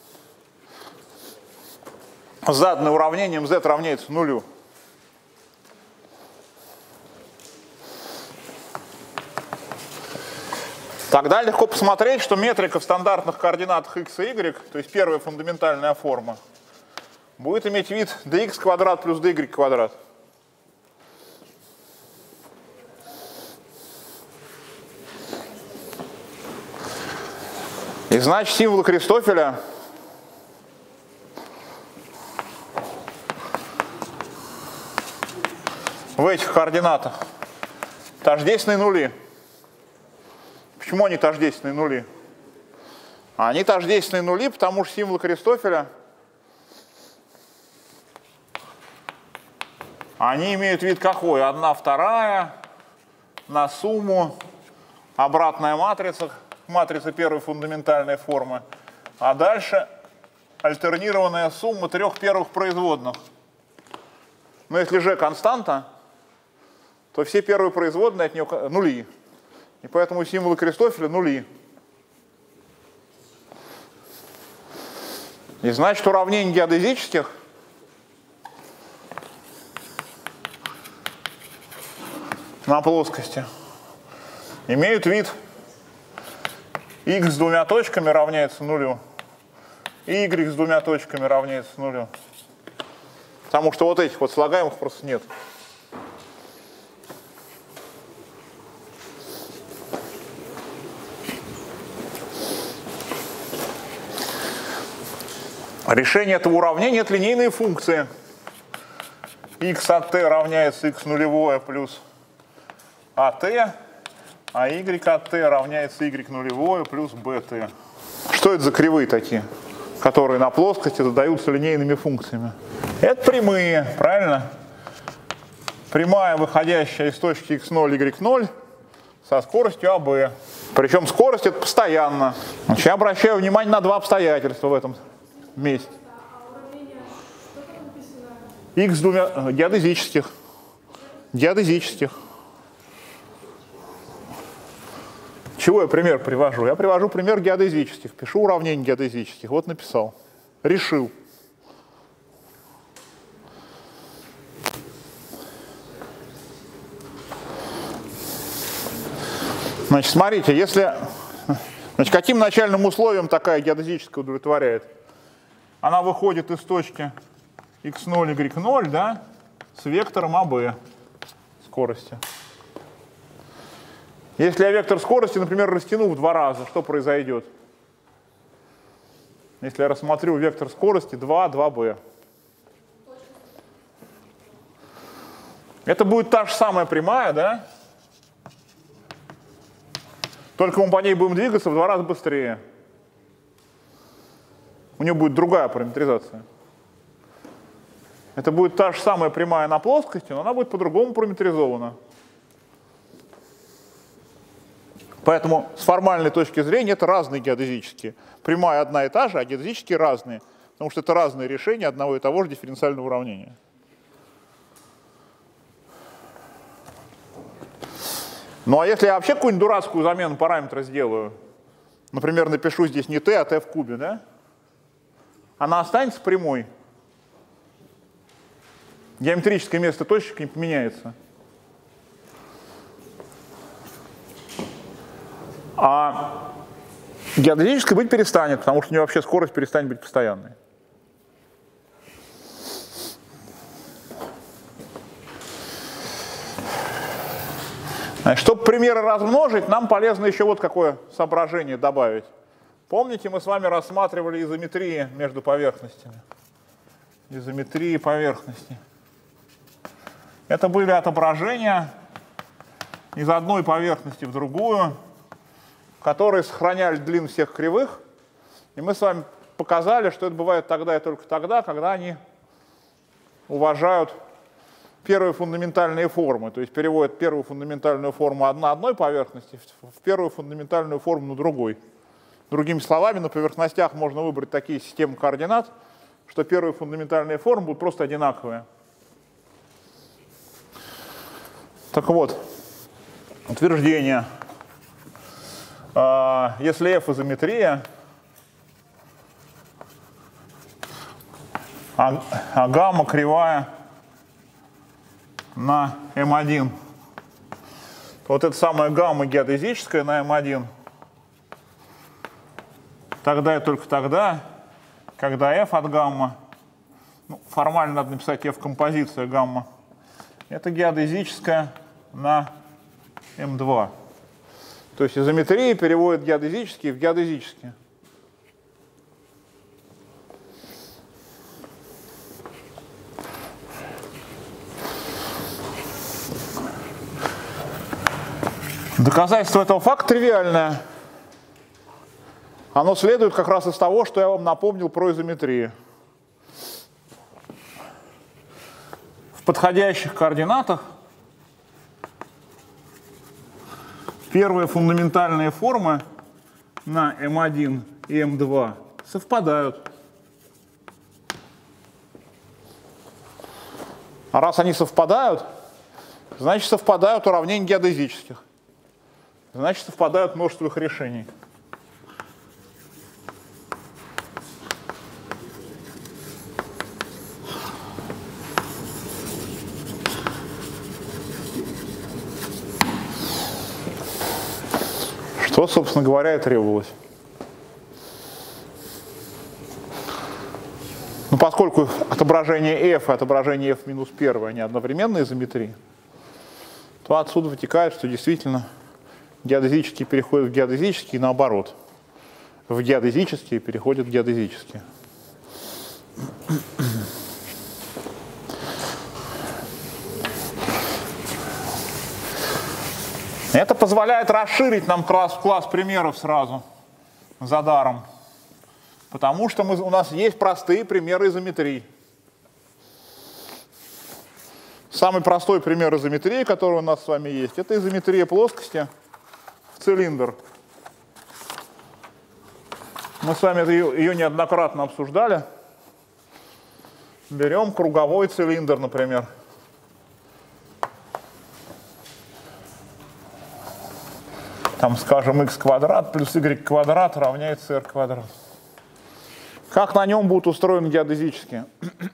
С заданным уравнением Z равняется нулю. Тогда легко посмотреть, что метрика в стандартных координатах x и y, то есть первая фундаментальная форма, будет иметь вид dx квадрат плюс dy квадрат. И значит символы Кристофеля в этих координатах тождественные нули. Почему они тождественные нули? Они тождественные нули, потому что символы Кристофеля они имеют вид какой? 1/2 на сумму, обратная матрица, матрица первой фундаментальной формы, а дальше альтернированная сумма 3 первых производных. Но если g константа, то все первые производные от нее нули. И поэтому символы Кристофеля нули. И значит уравнение геодезических на плоскости имеют вид x с 2 точками равняется нулю, и y с 2 точками равняется нулю. Потому что вот этих вот слагаемых просто нет. Решение этого уравнения – это линейные функции. X от t равняется x нулевое плюс at, а y от t равняется y нулевое плюс bt. Что это за кривые такие, которые на плоскости задаются линейными функциями? Это прямые, правильно? Прямая, выходящая из точки x0, y0 со скоростью AB. Причем скорость это постоянно. Значит, я обращаю внимание на два обстоятельства в этом месте. А уравнение, что там написано? X с 2 геодезических. Геодезических. Чего я пример привожу? Я привожу пример геодезических. Пишу уравнение геодезических. Вот написал. Решил. Значит, смотрите, если... Значит, каким начальным условием такая геодезическая удовлетворяет? Она выходит из точки x0, y0, да, с вектором AB скорости. Если я вектор скорости, например, растяну в 2 раза, что произойдет? Если я рассмотрю вектор скорости 2, 2b. Это будет та же самая прямая, да? Только мы по ней будем двигаться в 2 раза быстрее. У нее будет другая параметризация. Это будет та же самая прямая на плоскости, но она будет по-другому параметризована. Поэтому с формальной точки зрения это разные геодезические. Прямая одна и та же, а геодезические разные. Потому что это разные решения одного и того же дифференциального уравнения. Ну а если я вообще какую-нибудь дурацкую замену параметра сделаю, например, напишу здесь не t, а t в кубе, да? Она останется прямой. Геометрическое место точек не поменяется. А геодезической быть перестанет, потому что у нее вообще скорость перестанет быть постоянной. Значит, чтобы примеры размножить, нам полезно еще вот какое соображение добавить. Помните, мы с вами рассматривали изометрии между поверхностями. Изометрии поверхности. Это были отображения из одной поверхности в другую, которые сохраняли длину всех кривых. И мы с вами показали, что это бывает тогда и только тогда, когда они уважают первые фундаментальные формы. То есть переводят первую фундаментальную форму на одной поверхности в первую фундаментальную форму на другой. Другими словами, на поверхностях можно выбрать такие системы координат, что первые фундаментальные формы будут просто одинаковые. Так вот, утверждение. Если f изометрия, а гамма кривая на m1, то вот эта самая гамма геодезическая на m1, тогда и только тогда, когда f от гамма, ну, формально надо написать f композиция гамма, это геодезическая на m2. То есть изометрия переводит геодезические в геодезические. Доказательство этого факта тривиальное. Оно следует как раз из того, что я вам напомнил про изометрию. В подходящих координатах первые фундаментальные формы на m1 и m2 совпадают. А раз они совпадают, значит совпадают уравнения геодезических. Значит совпадают множество их решений. Что, собственно говоря, и требовалось. Но поскольку отображение f и отображение f минус 1 они одновременные изометрии, то отсюда вытекает, что действительно геодезические переходят в геодезические и наоборот. В геодезические переходят в геодезические. Это позволяет расширить нам класс примеров сразу, за даром. Потому что у нас есть простые примеры изометрии. Самый простой пример изометрии, который у нас с вами есть, это изометрия плоскости в цилиндр. Мы с вами ее неоднократно обсуждали. Берем круговой цилиндр, например. Там, скажем, x квадрат плюс y квадрат равняется r квадрат. Как на нем будут устроены геодезические?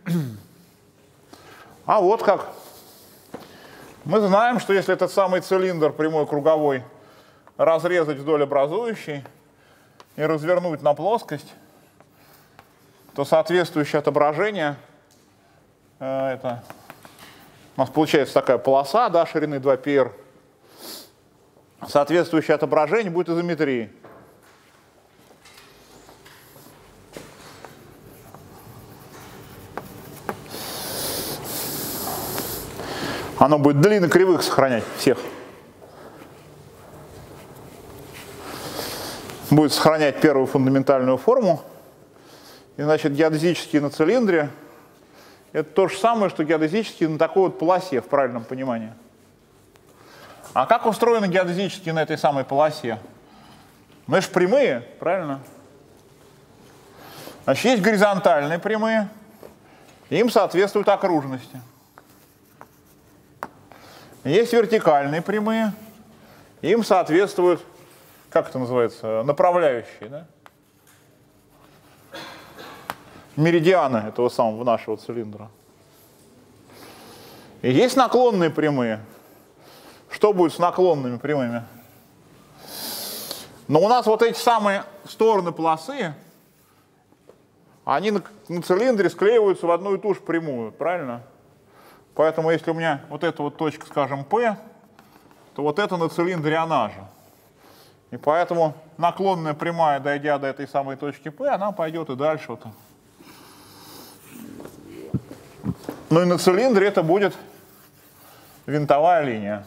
А вот как. Мы знаем, что если этот самый цилиндр прямой круговой разрезать вдоль образующей и развернуть на плоскость, то соответствующее отображение, это у нас получается такая полоса, да, ширины 2πr, соответствующее отображение будет изометрией. Оно будет длины кривых сохранять всех. Будет сохранять первую фундаментальную форму. И, значит, геодезические на цилиндре — это то же самое, что геодезические на такой вот полосе, в правильном понимании. А как устроены геодезические на этой самой полосе? Ну, это же прямые, правильно? Значит, есть горизонтальные прямые, им соответствуют окружности. Есть вертикальные прямые, им соответствуют, как это называется, направляющие, да? Меридианы этого самого нашего цилиндра. И есть наклонные прямые. Что будет с наклонными прямыми? Но у нас вот эти самые стороны полосы, они на цилиндре склеиваются в одну и ту же прямую, правильно? Поэтому если у меня вот эта вот точка, скажем, P, то вот это на цилиндре она же. И поэтому наклонная прямая, дойдя до этой самой точки P, она пойдет и дальше. Вот. Ну и на цилиндре это будет винтовая линия.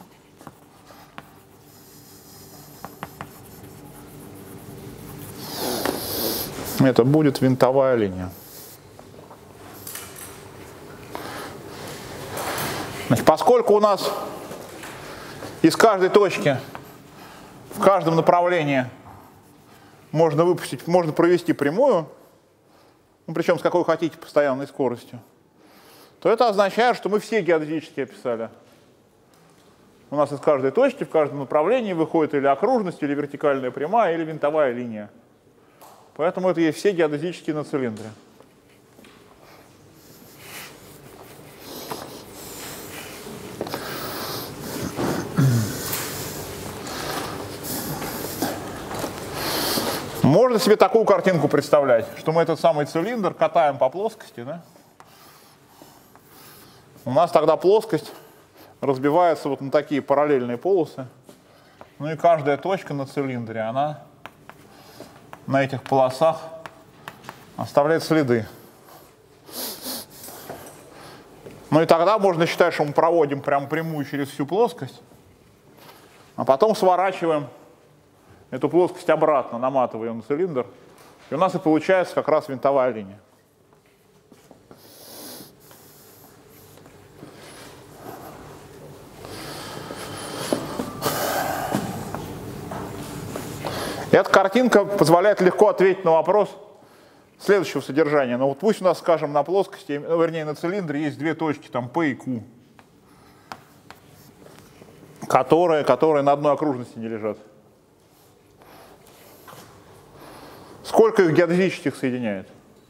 Это будет винтовая линия. Значит, поскольку у нас из каждой точки в каждом направлении можно провести прямую, ну, причем с какой хотите постоянной скоростью, то это означает, что мы все геодезические описали. У нас из каждой точки в каждом направлении выходит или окружность, или вертикальная прямая, или винтовая линия. Поэтому это есть все геодезические на цилиндре. Можно себе такую картинку представлять, что мы этот самый цилиндр катаем по плоскости, да? У нас тогда плоскость разбивается вот на такие параллельные полосы. Ну и каждая точка на цилиндре, она на этих полосах оставляет следы. Ну и тогда можно считать, что мы проводим прям прямую через всю плоскость, а потом сворачиваем эту плоскость обратно, наматываем на цилиндр, и у нас и получается как раз винтовая линия. Эта картинка позволяет легко ответить на вопрос следующего содержания. Ну вот пусть у нас, скажем, на плоскости, вернее на цилиндре есть две точки, там P и Q, которые на одной окружности не лежат. Сколько их геодезически их соединяет?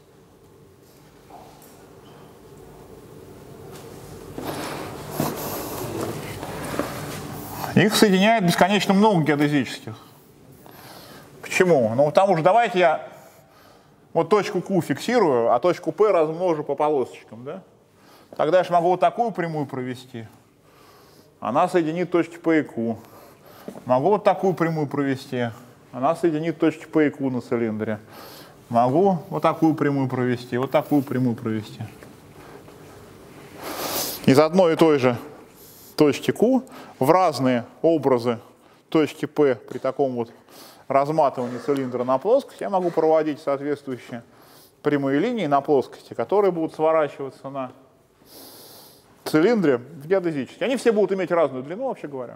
Их соединяет бесконечно много геодезических. Почему? Ну там уже давайте я вот точку Q фиксирую, а точку P размножу по полосочкам, да? Тогда я же могу вот такую прямую провести. Она соединит точки P и Q. Могу вот такую прямую провести. Она соединит точки P и Q на цилиндре. Могу вот такую прямую провести, вот такую прямую провести. Из одной и той же точки Q в разные образы точки P при таком вот разматывании цилиндра на плоскость я могу проводить соответствующие прямые линии на плоскости, которые будут сворачиваться на цилиндре в геодезически. Они все будут иметь разную длину, вообще говоря.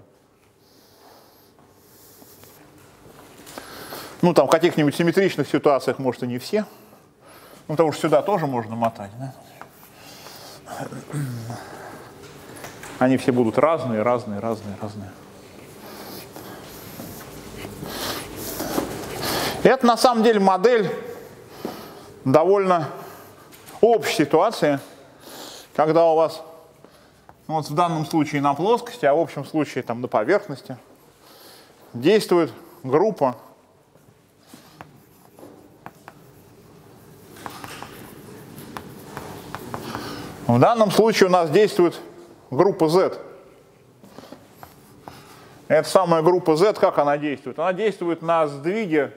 Ну, там в каких-нибудь симметричных ситуациях, может, и не все. Ну, потому что сюда тоже можно мотать, да? Они все будут разные. Это на самом деле модель довольно общей ситуации, когда у вас, ну, вот в данном случае на плоскости, а в общем случае там на поверхности, действует группа в данном случае у нас действует группа Z. Эта самая группа Z, как она действует? Она действует на сдвиге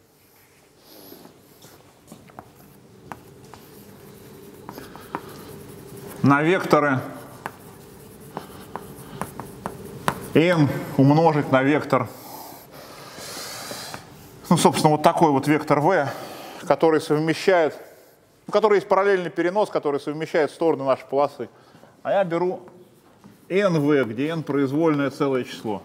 на векторы n умножить на вектор, ну, собственно, вот такой вот вектор v, который совмещает, у которого есть параллельный перенос, который совмещает стороны нашей полосы. А я беру nv, где n произвольное целое число.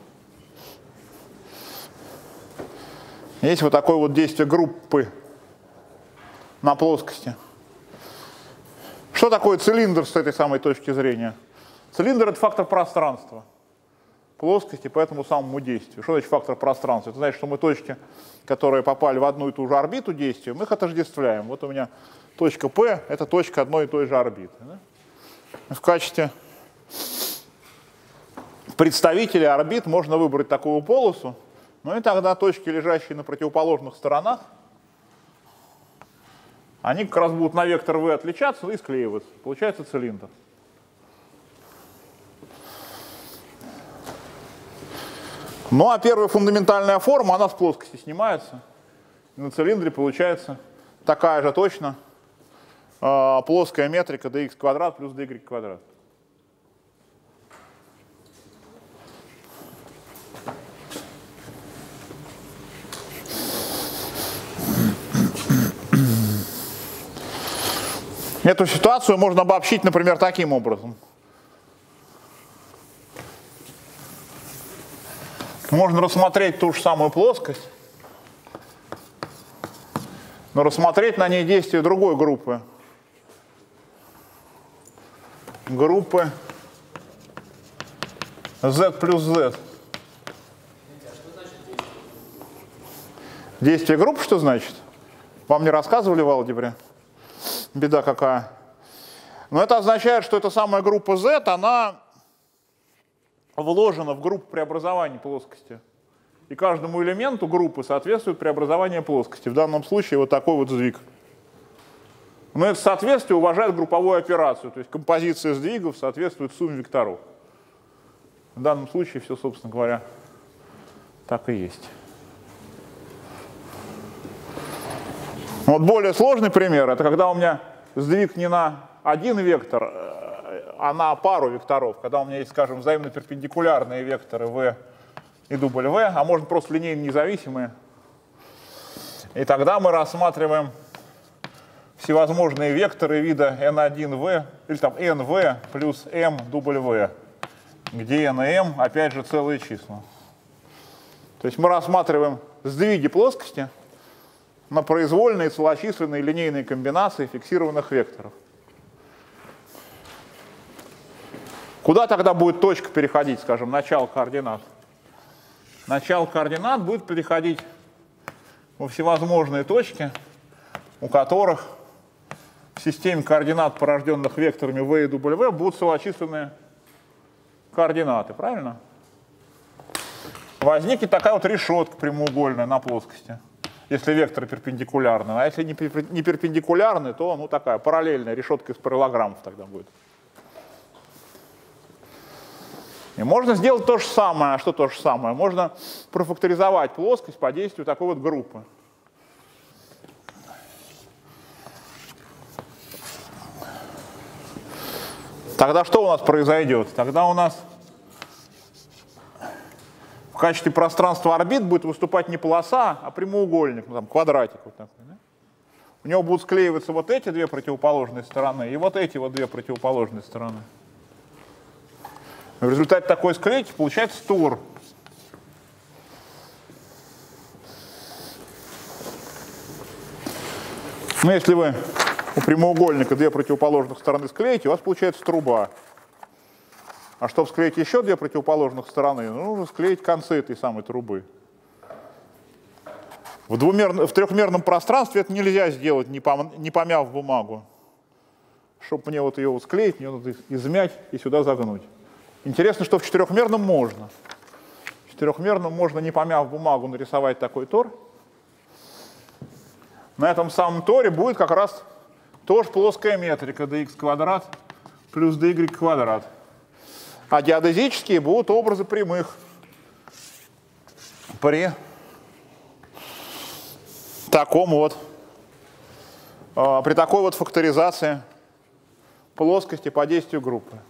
Есть вот такое вот действие группы на плоскости. Что такое цилиндр с этой самой точки зрения? Цилиндр — это фактор пространства плоскости по этому самому действию. Что значит фактор пространства? Это значит, что мы точки, которые попали в одну и ту же орбиту действия, мы их отождествляем. Вот у меня точка P — это точка одной и той же орбиты. Да? В качестве представителя орбит можно выбрать такую полосу, ну и тогда точки, лежащие на противоположных сторонах, они как раз будут на вектор v отличаться и склеиваться. Получается цилиндр. Ну а первая фундаментальная форма, она с плоскости снимается. И на цилиндре получается такая же точно плоская метрика dx квадрат плюс dy квадрат. Эту ситуацию можно обобщить, например, таким образом. Можно рассмотреть ту же самую плоскость, но рассмотреть на ней действие другой группы. Группы Z плюс Z. Действие группы что значит? Вам не рассказывали в алгебре? Беда какая. Но это означает, что эта самая группа Z, она вложена в группу преобразований плоскости и каждому элементу группы соответствует преобразование плоскости. В данном случае вот такой вот сдвиг. Но это соответствие уважает групповую операцию, то есть композиция сдвигов соответствует сумме векторов. В данном случае все, собственно говоря, так и есть. Вот более сложный пример — это когда у меня сдвиг не на один вектор, а на пару векторов. Когда у меня есть, скажем, взаимно перпендикулярные векторы v и W, а можно просто линейно независимые. И тогда мы рассматриваем всевозможные векторы вида n1v или там nv плюс mw, где n и m опять же целые числа. То есть мы рассматриваем сдвиги плоскости на произвольные целочисленные линейные комбинации фиксированных векторов. Куда тогда будет точка переходить, скажем, начало координат? Начало координат будет переходить во всевозможные точки, у которых в системе координат, порожденных векторами v и w, будут целочисленные координаты, правильно? Возникнет такая вот решетка прямоугольная на плоскости, если векторы перпендикулярны. А если не перпендикулярны, то ну, такая параллельная решетка из параллелограммов тогда будет. И можно сделать то же самое. А что то же самое? Можно профакторизовать плоскость по действию такой вот группы. Тогда что у нас произойдет? Тогда у нас в качестве пространства орбит будет выступать не полоса, а прямоугольник, ну, там, квадратик вот такой. Да? У него будут склеиваться вот эти две противоположные стороны и вот эти вот две противоположные стороны. В результате такой склейки получается тор. Ну, если вы у прямоугольника две противоположных стороны склеите, у вас получается труба. А чтобы склеить еще две противоположных стороны, нужно склеить концы этой самой трубы. В трехмерном пространстве это нельзя сделать, не помяв бумагу. Чтобы мне вот ее склеить, мне надо измять и сюда загнуть. Интересно, что в четырехмерном можно. В четырехмерном можно, не помяв бумагу, нарисовать такой тор. На этом самом торе будет как раз тоже плоская метрика dx квадрат плюс dy квадрат. А геодезические будут образы прямых при таком вот, при такой вот факторизации плоскости по действию группы.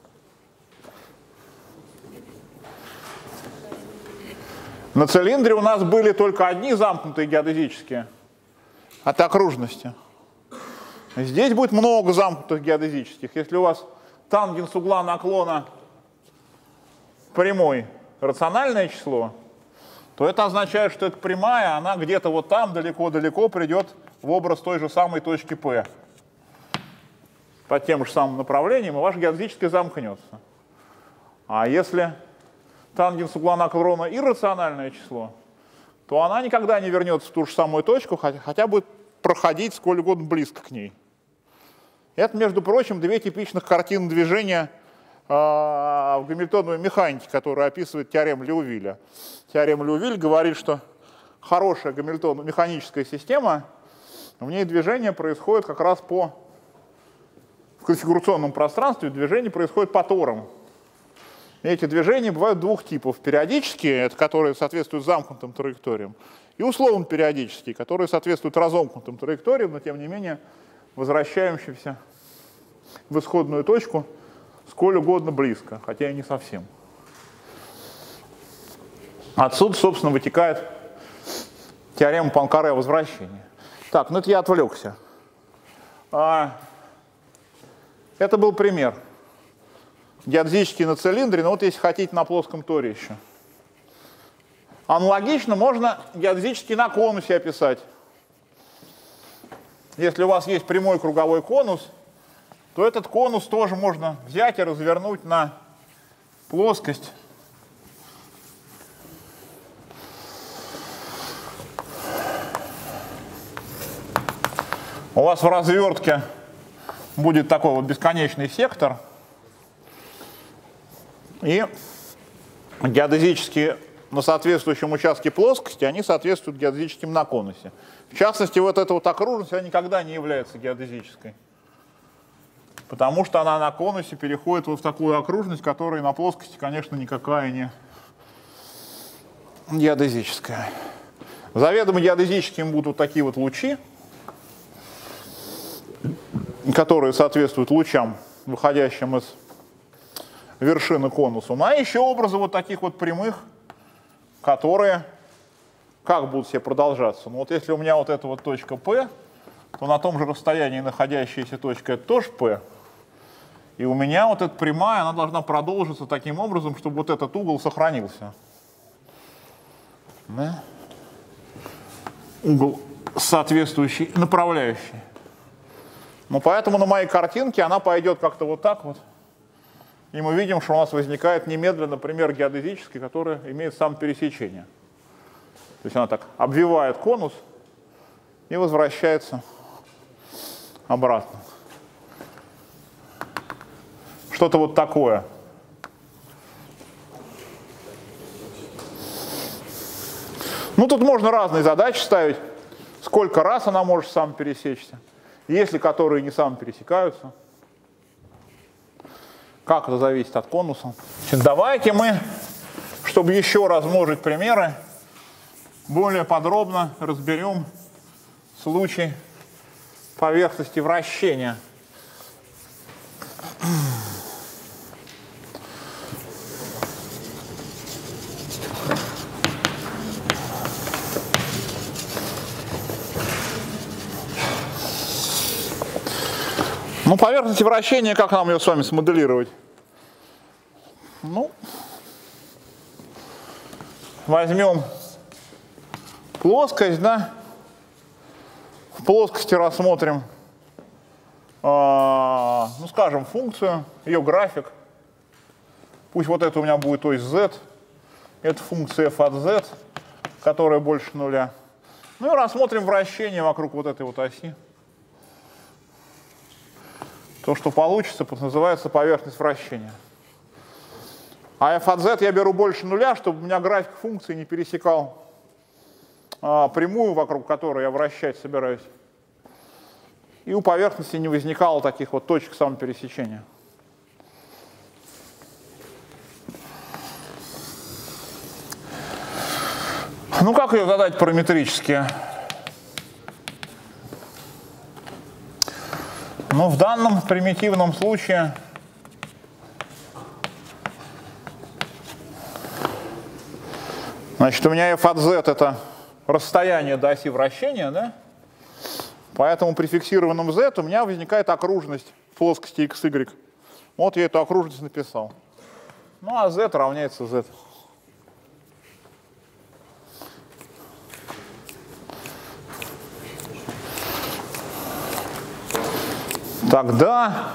На цилиндре у нас были только одни замкнутые геодезические от окружности. Здесь будет много замкнутых геодезических. Если у вас тангенс угла наклона прямой рациональное число, то это означает, что эта прямая, она где-то вот там далеко-далеко придет в образ той же самой точки P по тем же самым направлениям, и ваш геодезический замкнется. А если тангенс угла наклона иррациональное число, то она никогда не вернется в ту же самую точку, хотя будет проходить сколь угодно близко к ней. Это, между прочим, две типичных картины движения в гамильтоновой механике, которая описывает теорему Леувиля. Теорема Леувиль говорит, что хорошая механическая система, в ней движение происходит как раз в конфигурационном пространстве, движение происходит по торам. И эти движения бывают двух типов. Периодические, это которые соответствуют замкнутым траекториям, и условно-периодические, которые соответствуют разомкнутым траекториям, но тем не менее возвращающимся в исходную точку сколь угодно близко, хотя и не совсем. Отсюда, собственно, вытекает теорема Пуанкаре о возвращении. Так, ну это я отвлекся. Это был пример. Геодезический на цилиндре, но вот если хотите на плоском торе еще. Аналогично можно геодезический на конусе описать. Если у вас есть прямой круговой конус, то этот конус тоже можно взять и развернуть на плоскость. У вас в развертке будет такой вот бесконечный сектор. И геодезически на соответствующем участке плоскости, они соответствуют геодезическим на конусе. В частности, вот эта вот окружность, она никогда не является геодезической. Потому что она на конусе переходит вот в такую окружность, которая на плоскости, конечно, никакая не геодезическая. Заведомо геодезическими будут вот такие вот лучи, которые соответствуют лучам, выходящим из вершины конуса. Ну, а еще образы вот таких вот прямых, которые как будут себе продолжаться. Ну вот если у меня вот эта вот точка P, то на том же расстоянии находящаяся точка это тоже P. И у меня вот эта прямая, она должна продолжиться таким образом, чтобы вот этот угол сохранился. Да? Угол соответствующий, направляющий. Ну поэтому на моей картинке она пойдет как-то вот так вот. И мы видим, что у нас возникает немедленно пример геодезический, который имеет самопересечение. То есть она так обвивает конус и возвращается обратно. Что-то вот такое. Ну, тут можно разные задачи ставить. Сколько раз она может самопересечься. Есть ли которые не самопересекаются. Как это зависит от конуса. Значит, давайте мы, чтобы еще размножить примеры, более подробно разберем случай поверхности вращения. Ну, поверхность вращения, как нам ее с вами смоделировать? Ну, возьмем плоскость, да? В плоскости рассмотрим, ну, скажем, функцию, ее график. Пусть вот это у меня будет ось z. Это функция f от z, которая больше нуля. Ну и рассмотрим вращение вокруг вот этой вот оси. То, что получится, называется поверхность вращения. А f от z я беру больше нуля, чтобы у меня график функции не пересекал прямую, вокруг которой я вращать собираюсь. И у поверхности не возникало таких вот точек самопересечения. Ну, как ее задать параметрически? Ну, в данном примитивном случае значит, у меня f от z это расстояние до оси вращения, да? Поэтому при фиксированном z у меня возникает окружность в плоскости xy. Вот я эту окружность написал. Ну, а z равняется z. Тогда,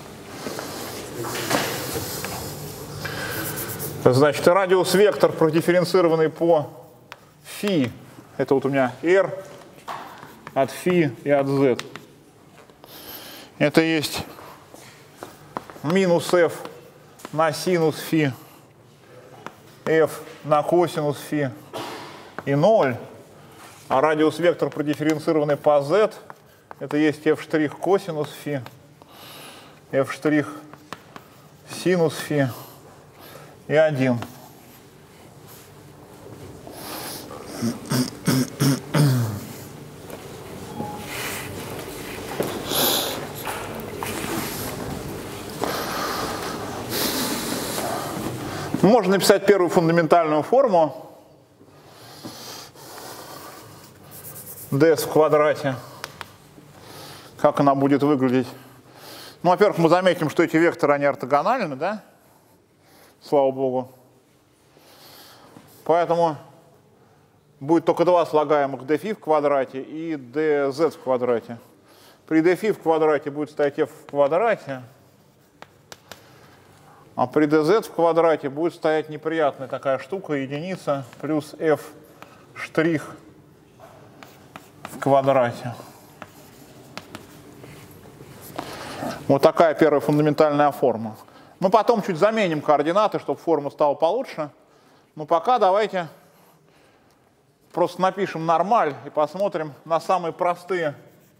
значит, радиус-вектор, продифференцированный по φ, это вот у меня r от φ и от z. Это есть минус f на синус φ, f на косинус φ и 0. А радиус-вектор, продифференцированный по z, это есть f' косинус φ, f' синус φ и 1. Можно написать первую фундаментальную форму ds в квадрате. Как она будет выглядеть? Ну, во-первых, мы заметим, что эти векторы, они ортогональны, да? Слава богу. Поэтому будет только два слагаемых dφ в квадрате и dz в квадрате. При dφ в квадрате будет стоять f в квадрате, а при dz в квадрате будет стоять неприятная такая штука, единица плюс f' в квадрате. Вот такая первая фундаментальная форма. Мы потом чуть заменим координаты, чтобы форма стала получше. Ну пока давайте просто напишем нормаль и посмотрим на самые простые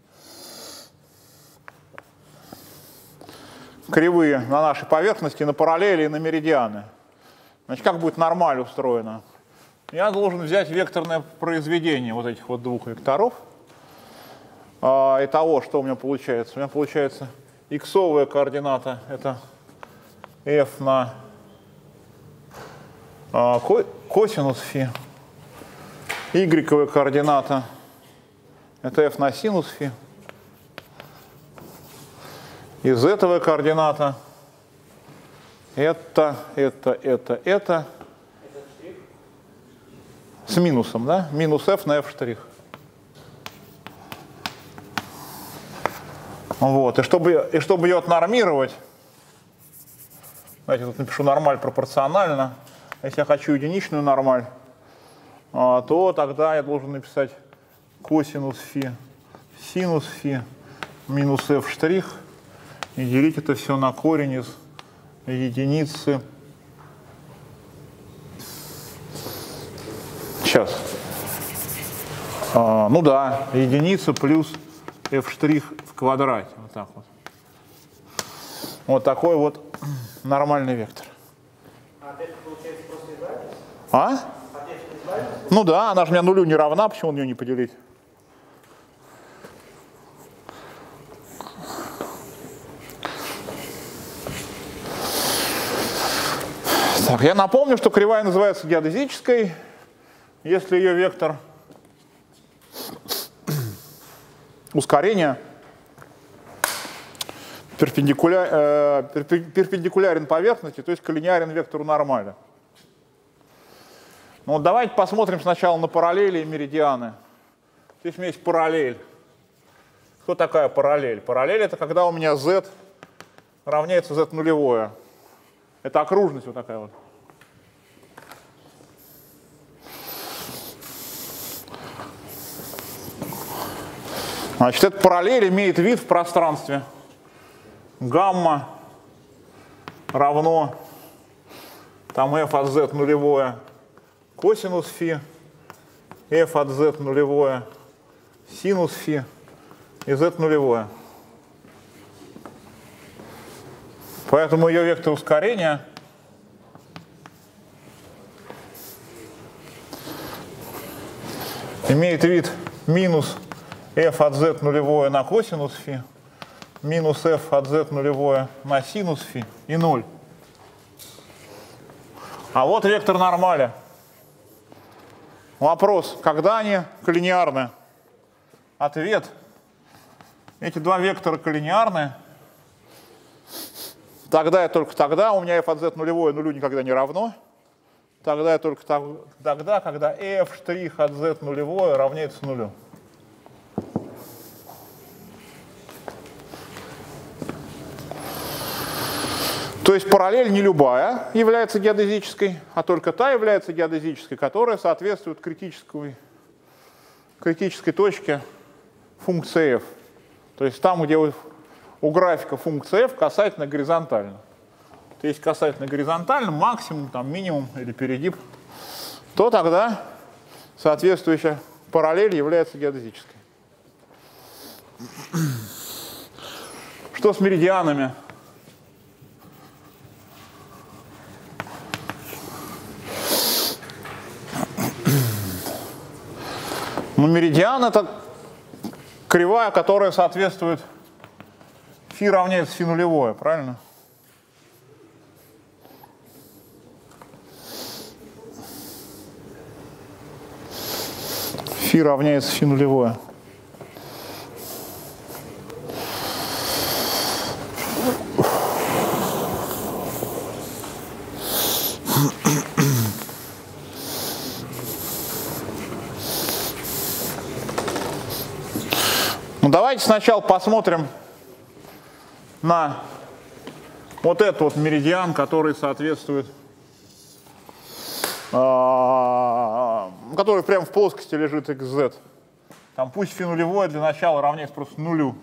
кривые на нашей поверхности, на параллели и на меридианы. Значит, как будет нормаль устроена? Я должен взять векторное произведение вот этих вот двух векторов. Итого, что у меня получается? У меня получается иксовая координата — это f на косинус φ. Y-ковая координата — это f на синус φ. И z-овая координата — это. С минусом, да? Минус f на f штрих. Вот. И чтобы ее отнормировать, давайте тут напишу нормаль пропорционально. Если я хочу единичную нормаль, то тогда я должен написать косинус φ, синус φ минус f штрих и делить это все на корень из единицы. Сейчас. Ну да, единица плюс f штрих в квадрате. Вот так вот. Вот такой вот нормальный вектор. А t получается просто избавиться? А? А t избавиться? Ну да, она же у меня нулю не равна, почему на нее не поделить? Так, я напомню, что кривая называется геодезической, если ее вектор ускорения перпендикулярен поверхности, то есть коллинеарен вектору нормали. Ну, вот давайте посмотрим сначала на параллели и меридианы. Здесь у меня есть параллель. Что такая параллель? Параллель — это когда у меня z равняется z нулевое. Это окружность вот такая вот. Значит, эта параллель имеет вид в пространстве. Гамма равно там f от z нулевое косинус φ, f от z нулевое синус φ и z нулевое. Поэтому ее вектор ускорения имеет вид минус f от z нулевое на косинус φ, минус f от z нулевое на синус φ и 0. А вот вектор нормали. Вопрос, когда они коллинеарны? Ответ: эти два вектора коллинеарны тогда и только тогда, у меня f от z нулевое нулю никогда не равно, тогда и только тогда, когда f' от z нулевое равняется нулю. То есть параллель не любая является геодезической, а только та является геодезической, которая соответствует критической точке функции f. То есть там, где у графика функция f касательно горизонтально. То есть касательно горизонтально, максимум, там, минимум или перегиб, то тогда соответствующая параллель является геодезической. Что с меридианами? Ну, меридиан — это кривая, которая соответствует φ равняется φ нулевое, правильно? Φ равняется φ нулевое. Ну, давайте сначала посмотрим на вот этот вот меридиан, который соответствует, который прямо в плоскости лежит xz. Там пусть φ нулевое для начала равняется просто нулю.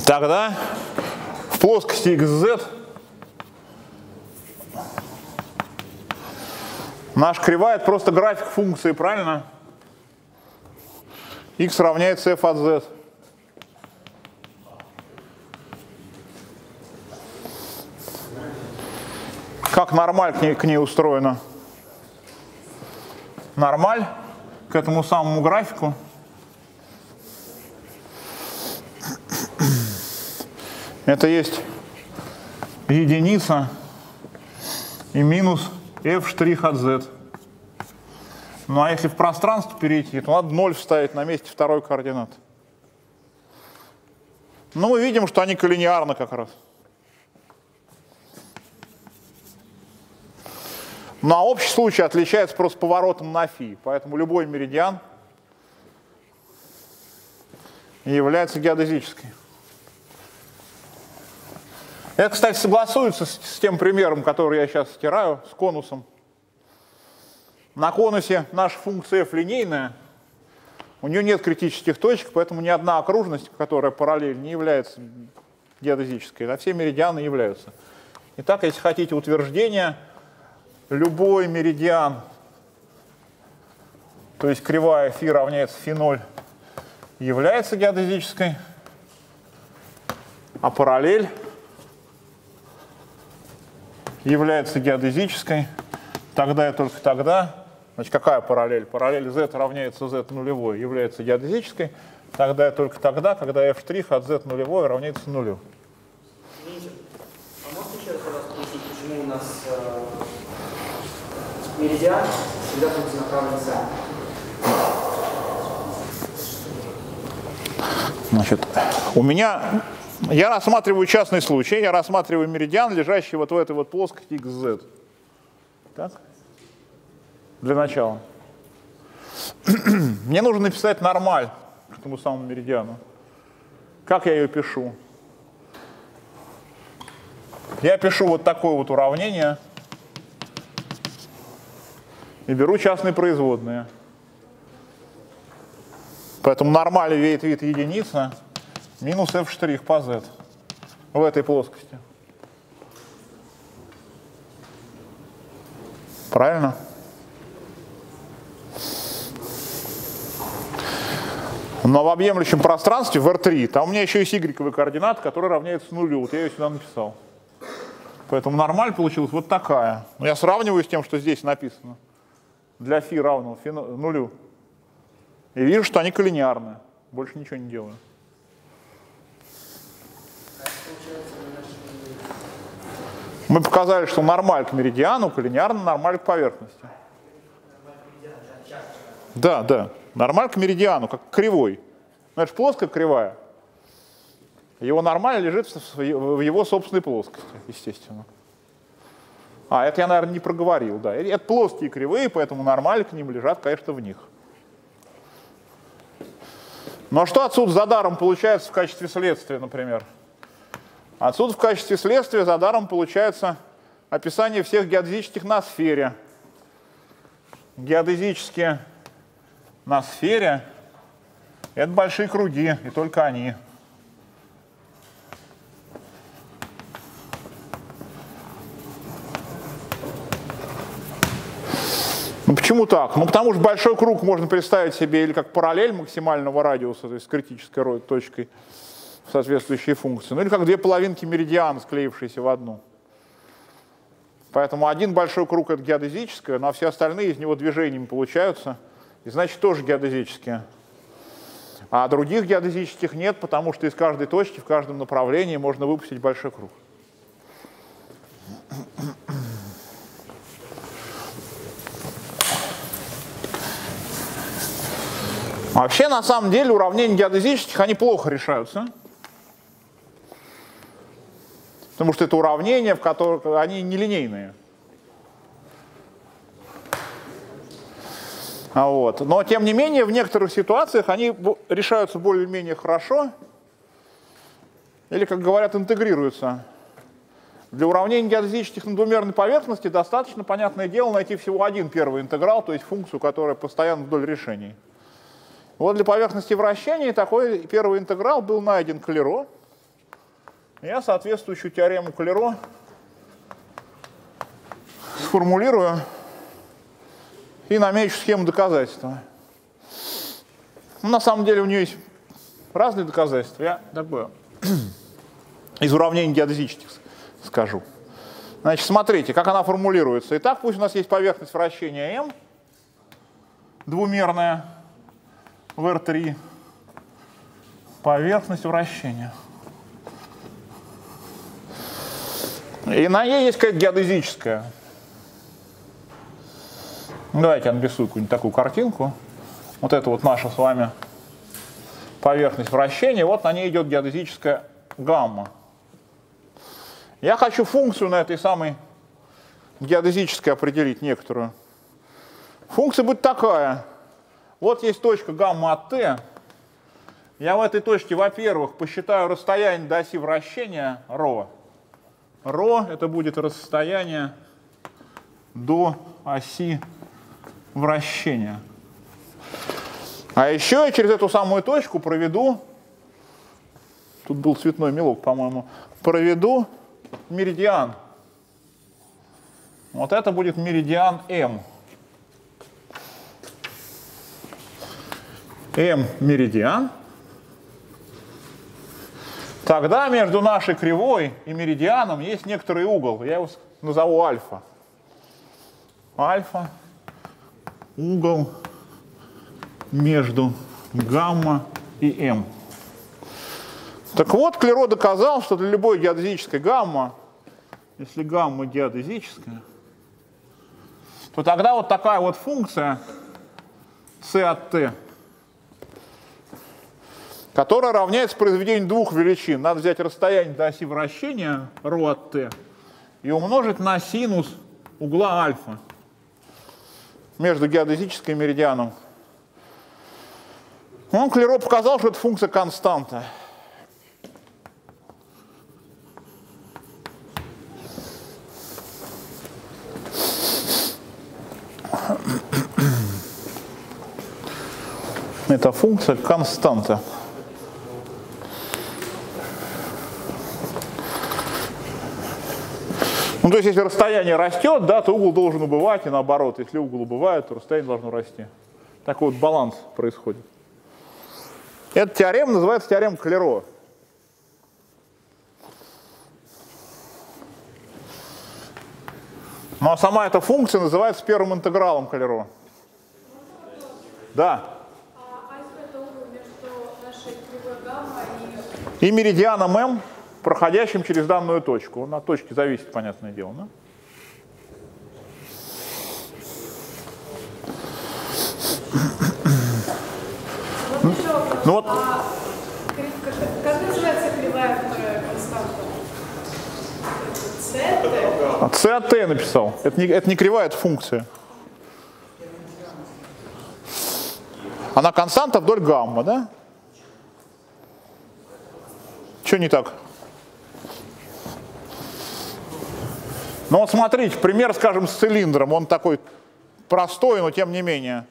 тогда в плоскости xz наша кривая — это просто график функции, правильно? X равняется f от z. Как нормаль к ней устроена? Нормаль к этому самому графику это есть единица и минус f' от z. Ну а если в пространство перейти, то надо 0 вставить на месте второй координаты. Ну мы видим, что они коллинеарны как раз. Ну а общий случай отличается просто поворотом на φ, поэтому любой меридиан является геодезической. Это, кстати, согласуется с тем примером, который я сейчас стираю, с конусом. На конусе наша функция f линейная, у нее нет критических точек, поэтому ни одна окружность, которая параллель, не является геодезической, а все меридианы являются. Итак, если хотите утверждение, любой меридиан, то есть кривая φ равняется φ0, является геодезической, а параллель является геодезической тогда и только тогда. Значит, какая параллель? Параллель z равняется z нулевой является геодезической тогда и только тогда, когда f' от z нулевой равняется нулю. Извините, а можете еще раз объяснить, почему у нас меридиан всегда функция направлена сами? Значит, я рассматриваю частный случай, я рассматриваю меридиан, лежащий вот в этой вот плоскости xz. Так? Для начала. Мне нужно написать нормаль к этому самому меридиану. Как я ее пишу? Я пишу вот такое вот уравнение и беру частные производные. Поэтому нормаль имеет вид единица минус f' по z в этой плоскости. Правильно? Но в объемлющем пространстве в R3 там у меня еще есть y-овые координаты, которые равняются нулю. Вот я ее сюда написал. Поэтому нормаль получилась вот такая. Но я сравниваю с тем, что здесь написано. Для φ равного нулю. И вижу, что они коллинеарны. Больше ничего не делаю. Мы показали, что нормаль к меридиану коллинеарна нормаль к поверхности. Да, да. Нормаль к меридиану, как кривой. Ну, это же плоская кривая. Его нормаль лежит в его собственной плоскости, естественно. А, это я, наверное, не проговорил, да. Это плоские кривые, поэтому нормаль к ним лежат, конечно, в них. Но что отсюда за даром получается в качестве следствия, например? Отсюда в качестве следствия за даром получается описание всех геодезических на сфере. Геодезические на сфере — это большие круги, и только они. Ну почему так? Ну потому что большой круг можно представить себе или как параллель максимального радиуса, то есть с критической точкой в соответствующей функции, ну или как две половинки меридиана, склеившиеся в одну. Поэтому один большой круг — это геодезическое, но все остальные из него движениями получаются, и значит тоже геодезические. А других геодезических нет, потому что из каждой точки в каждом направлении можно выпустить большой круг. Вообще, на самом деле, уравнения геодезических, они плохо решаются. Потому что это уравнения, в которых они нелинейные. Вот. Но, тем не менее, в некоторых ситуациях они решаются более-менее хорошо. Или, как говорят, интегрируются. Для уравнений геодезических на двумерной поверхности достаточно, понятное дело, найти всего один первый интеграл, то есть функцию, которая постоянно вдоль решений. Вот для поверхности вращения такой первый интеграл был найден Клеро. я соответствующую теорему Клеро сформулирую и намечу схему доказательства. Ну, на самом деле у нее есть разные доказательства. Я такое из уравнений геодезических скажу. Значит, смотрите, как она формулируется. Итак, пусть у нас есть поверхность вращения M, двумерная, в R3, поверхность вращения. И на ней есть какая-то геодезическая. Давайте я нарисую какую-нибудь такую картинку. Вот это вот наша с вами поверхность вращения. Вот на ней идет геодезическая гамма. Я хочу функцию на этой самой геодезической определить некоторую. Функция будет такая. Вот есть точка гамма от t. Я в этой точке, во-первых, посчитаю расстояние до оси вращения ρ. ρ это будет расстояние до оси вращения. А еще я через эту самую точку проведу, тут был цветной мелок, по-моему, проведу меридиан. Вот это будет меридиан M. M меридиан. Тогда между нашей кривой и меридианом есть некоторый угол. Я его назову альфа. Альфа. Угол между гамма и М. Так вот, Клеро доказал, что для любой геодезической гамма, если гамма геодезическая, то тогда вот такая вот функция c от t, которая равняется произведению двух величин. Надо взять расстояние до оси вращения ρ от t и умножить на синус угла альфа между геодезической и меридианом. Клеро показал, что это функция константа. Это функция константа. Ну, то есть, если расстояние растет, да, то угол должен убывать, и наоборот. Если угол убывает, то расстояние должно расти. Такой вот баланс происходит. Эта теорема называется теорема Клеро. Ну, а сама эта функция называется первым интегралом Клеро. Да. А альфа это угол между нашей кривой гамма и меридианом М, проходящим через данную точку. Он от точки зависит, понятное дело. Да? Вот еще вопрос. Ну вот. Как называется кривая, которая константа? С? C от t написал. Это не кривая, это функция. Она константа вдоль гамма, да? Что не так? Ну вот смотрите, пример, скажем, с цилиндром. Он такой простой, но тем не менее.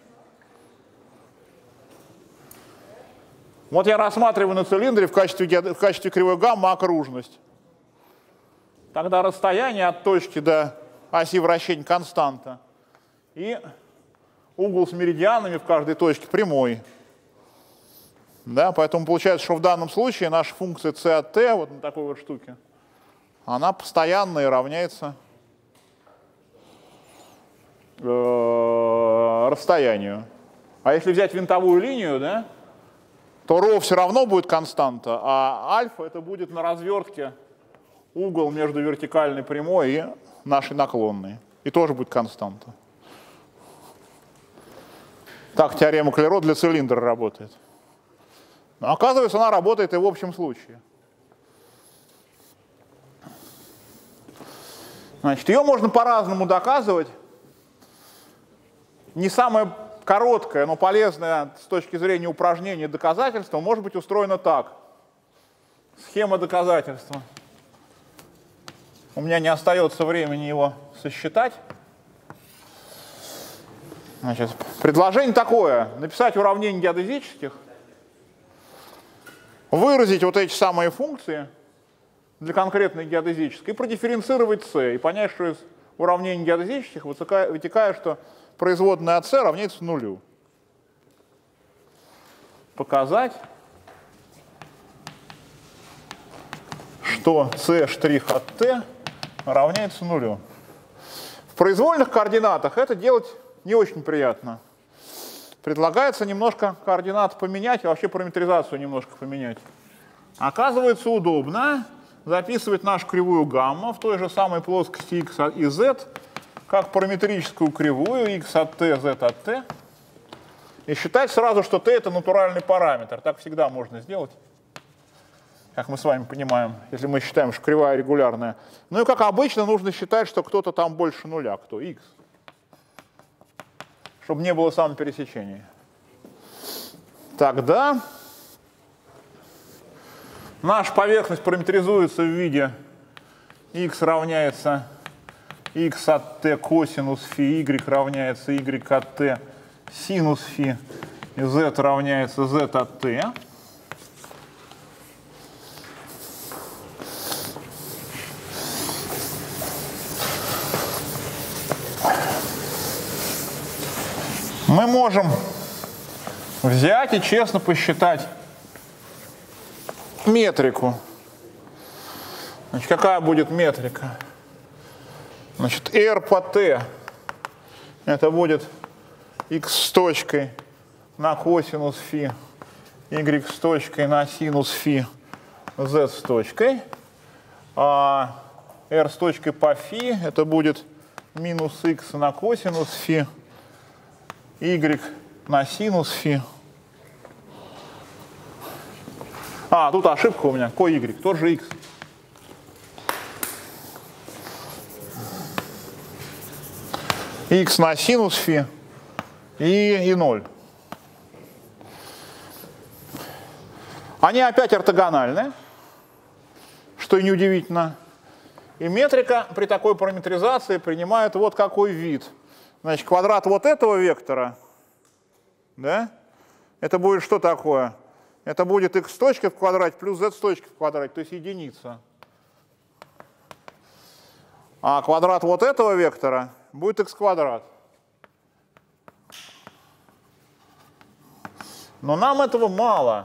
Вот я рассматриваю на цилиндре в качестве кривой гамма окружность. Тогда расстояние от точки до оси вращения константа. И угол с меридианами в каждой точке прямой. Да, поэтому получается, что в данном случае наша функция c от t, вот на такой вот штуке, она постоянная и равняется расстоянию. А если взять винтовую линию, да, то ρ все равно будет константа, а альфа это будет на развертке угол между вертикальной прямой и нашей наклонной. И тоже будет константа. Так теорема Клеро для цилиндра работает. Но оказывается, она работает и в общем случае. Значит, ее можно по-разному доказывать. Не самое короткое, но полезное с точки зрения упражнения доказательства может быть устроено так. Схема доказательства. У меня не остается времени его сосчитать. Значит, предложение такое. Написать уравнение геодезических, выразить вот эти самые функции для конкретной геодезической, и продифференцировать c, и понять, что из уравнений геодезических вытекает, что производная от c равняется нулю. Показать, что c' от t равняется нулю. В произвольных координатах это делать не очень приятно. Предлагается немножко координаты поменять, и вообще параметризацию немножко поменять. Оказывается, удобно записывать нашу кривую гамма в той же самой плоскости x и z, как параметрическую кривую x от t, z от t, и считать сразу, что t — это натуральный параметр. Так всегда можно сделать, как мы с вами понимаем, если мы считаем, что кривая регулярная. Ну и как обычно нужно считать, что кто-то там больше нуля, кто x, чтобы не было самопересечения. Тогда наша поверхность параметризуется в виде x равняется x от t косинус φ, y равняется y от t синус φ, и z равняется z от t. Мы можем взять и честно посчитать метрику. Значит, какая будет метрика? Значит, r по t это будет x с точкой на косинус φ, y с точкой на синус φ, z с точкой. А r с точкой по φ это будет минус x на косинус φ, y на синус φ. Тут ошибка у меня, ко-y, тоже x. X на синус φ и 0. Они опять ортогональны, что и неудивительно. И метрика при такой параметризации принимает вот какой вид. Значит, квадрат вот этого вектора, да, это будет что такое? Это будет x точка в квадрате плюс z точка в квадрате, то есть единица. А квадрат вот этого вектора будет x квадрат. Но нам этого мало.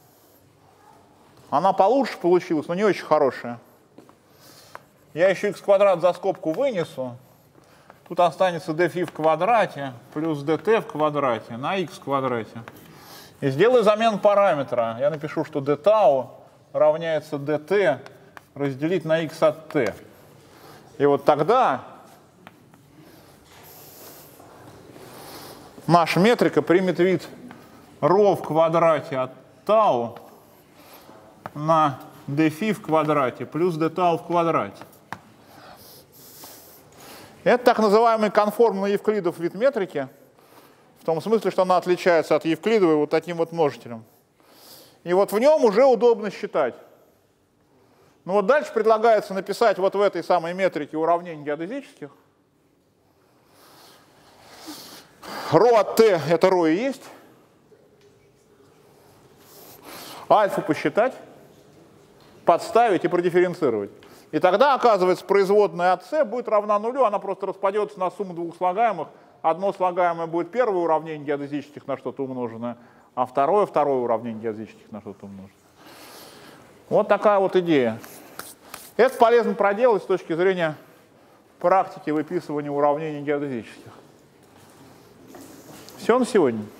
Она получше получилась, но не очень хорошая. Я еще x квадрат за скобку вынесу. Тут останется dφ в квадрате плюс dt в квадрате на x в квадрате. И сделаю замену параметра. Я напишу, что dτ равняется dt разделить на x от t. И вот тогда наша метрика примет вид ρ в квадрате от τ на dφ в квадрате плюс dτ в квадрате. Это так называемый конформный Евклидов вид метрики, в том смысле, что она отличается от евклидовой вот таким вот множителем. И вот в нем уже удобно считать. Ну вот дальше предлагается написать вот в этой самой метрике уравнений геодезических. Ρ от t это ρ и есть. Альфу посчитать, подставить и продифференцировать. И тогда, оказывается, производная от c будет равна нулю, она просто распадется на сумму двух слагаемых. Одно слагаемое будет первое уравнение геодезических на что-то умноженное, а второе уравнение геодезических на что-то умноженное. Вот такая вот идея. Это полезно проделать с точки зрения практики выписывания уравнений геодезических. Все на сегодня.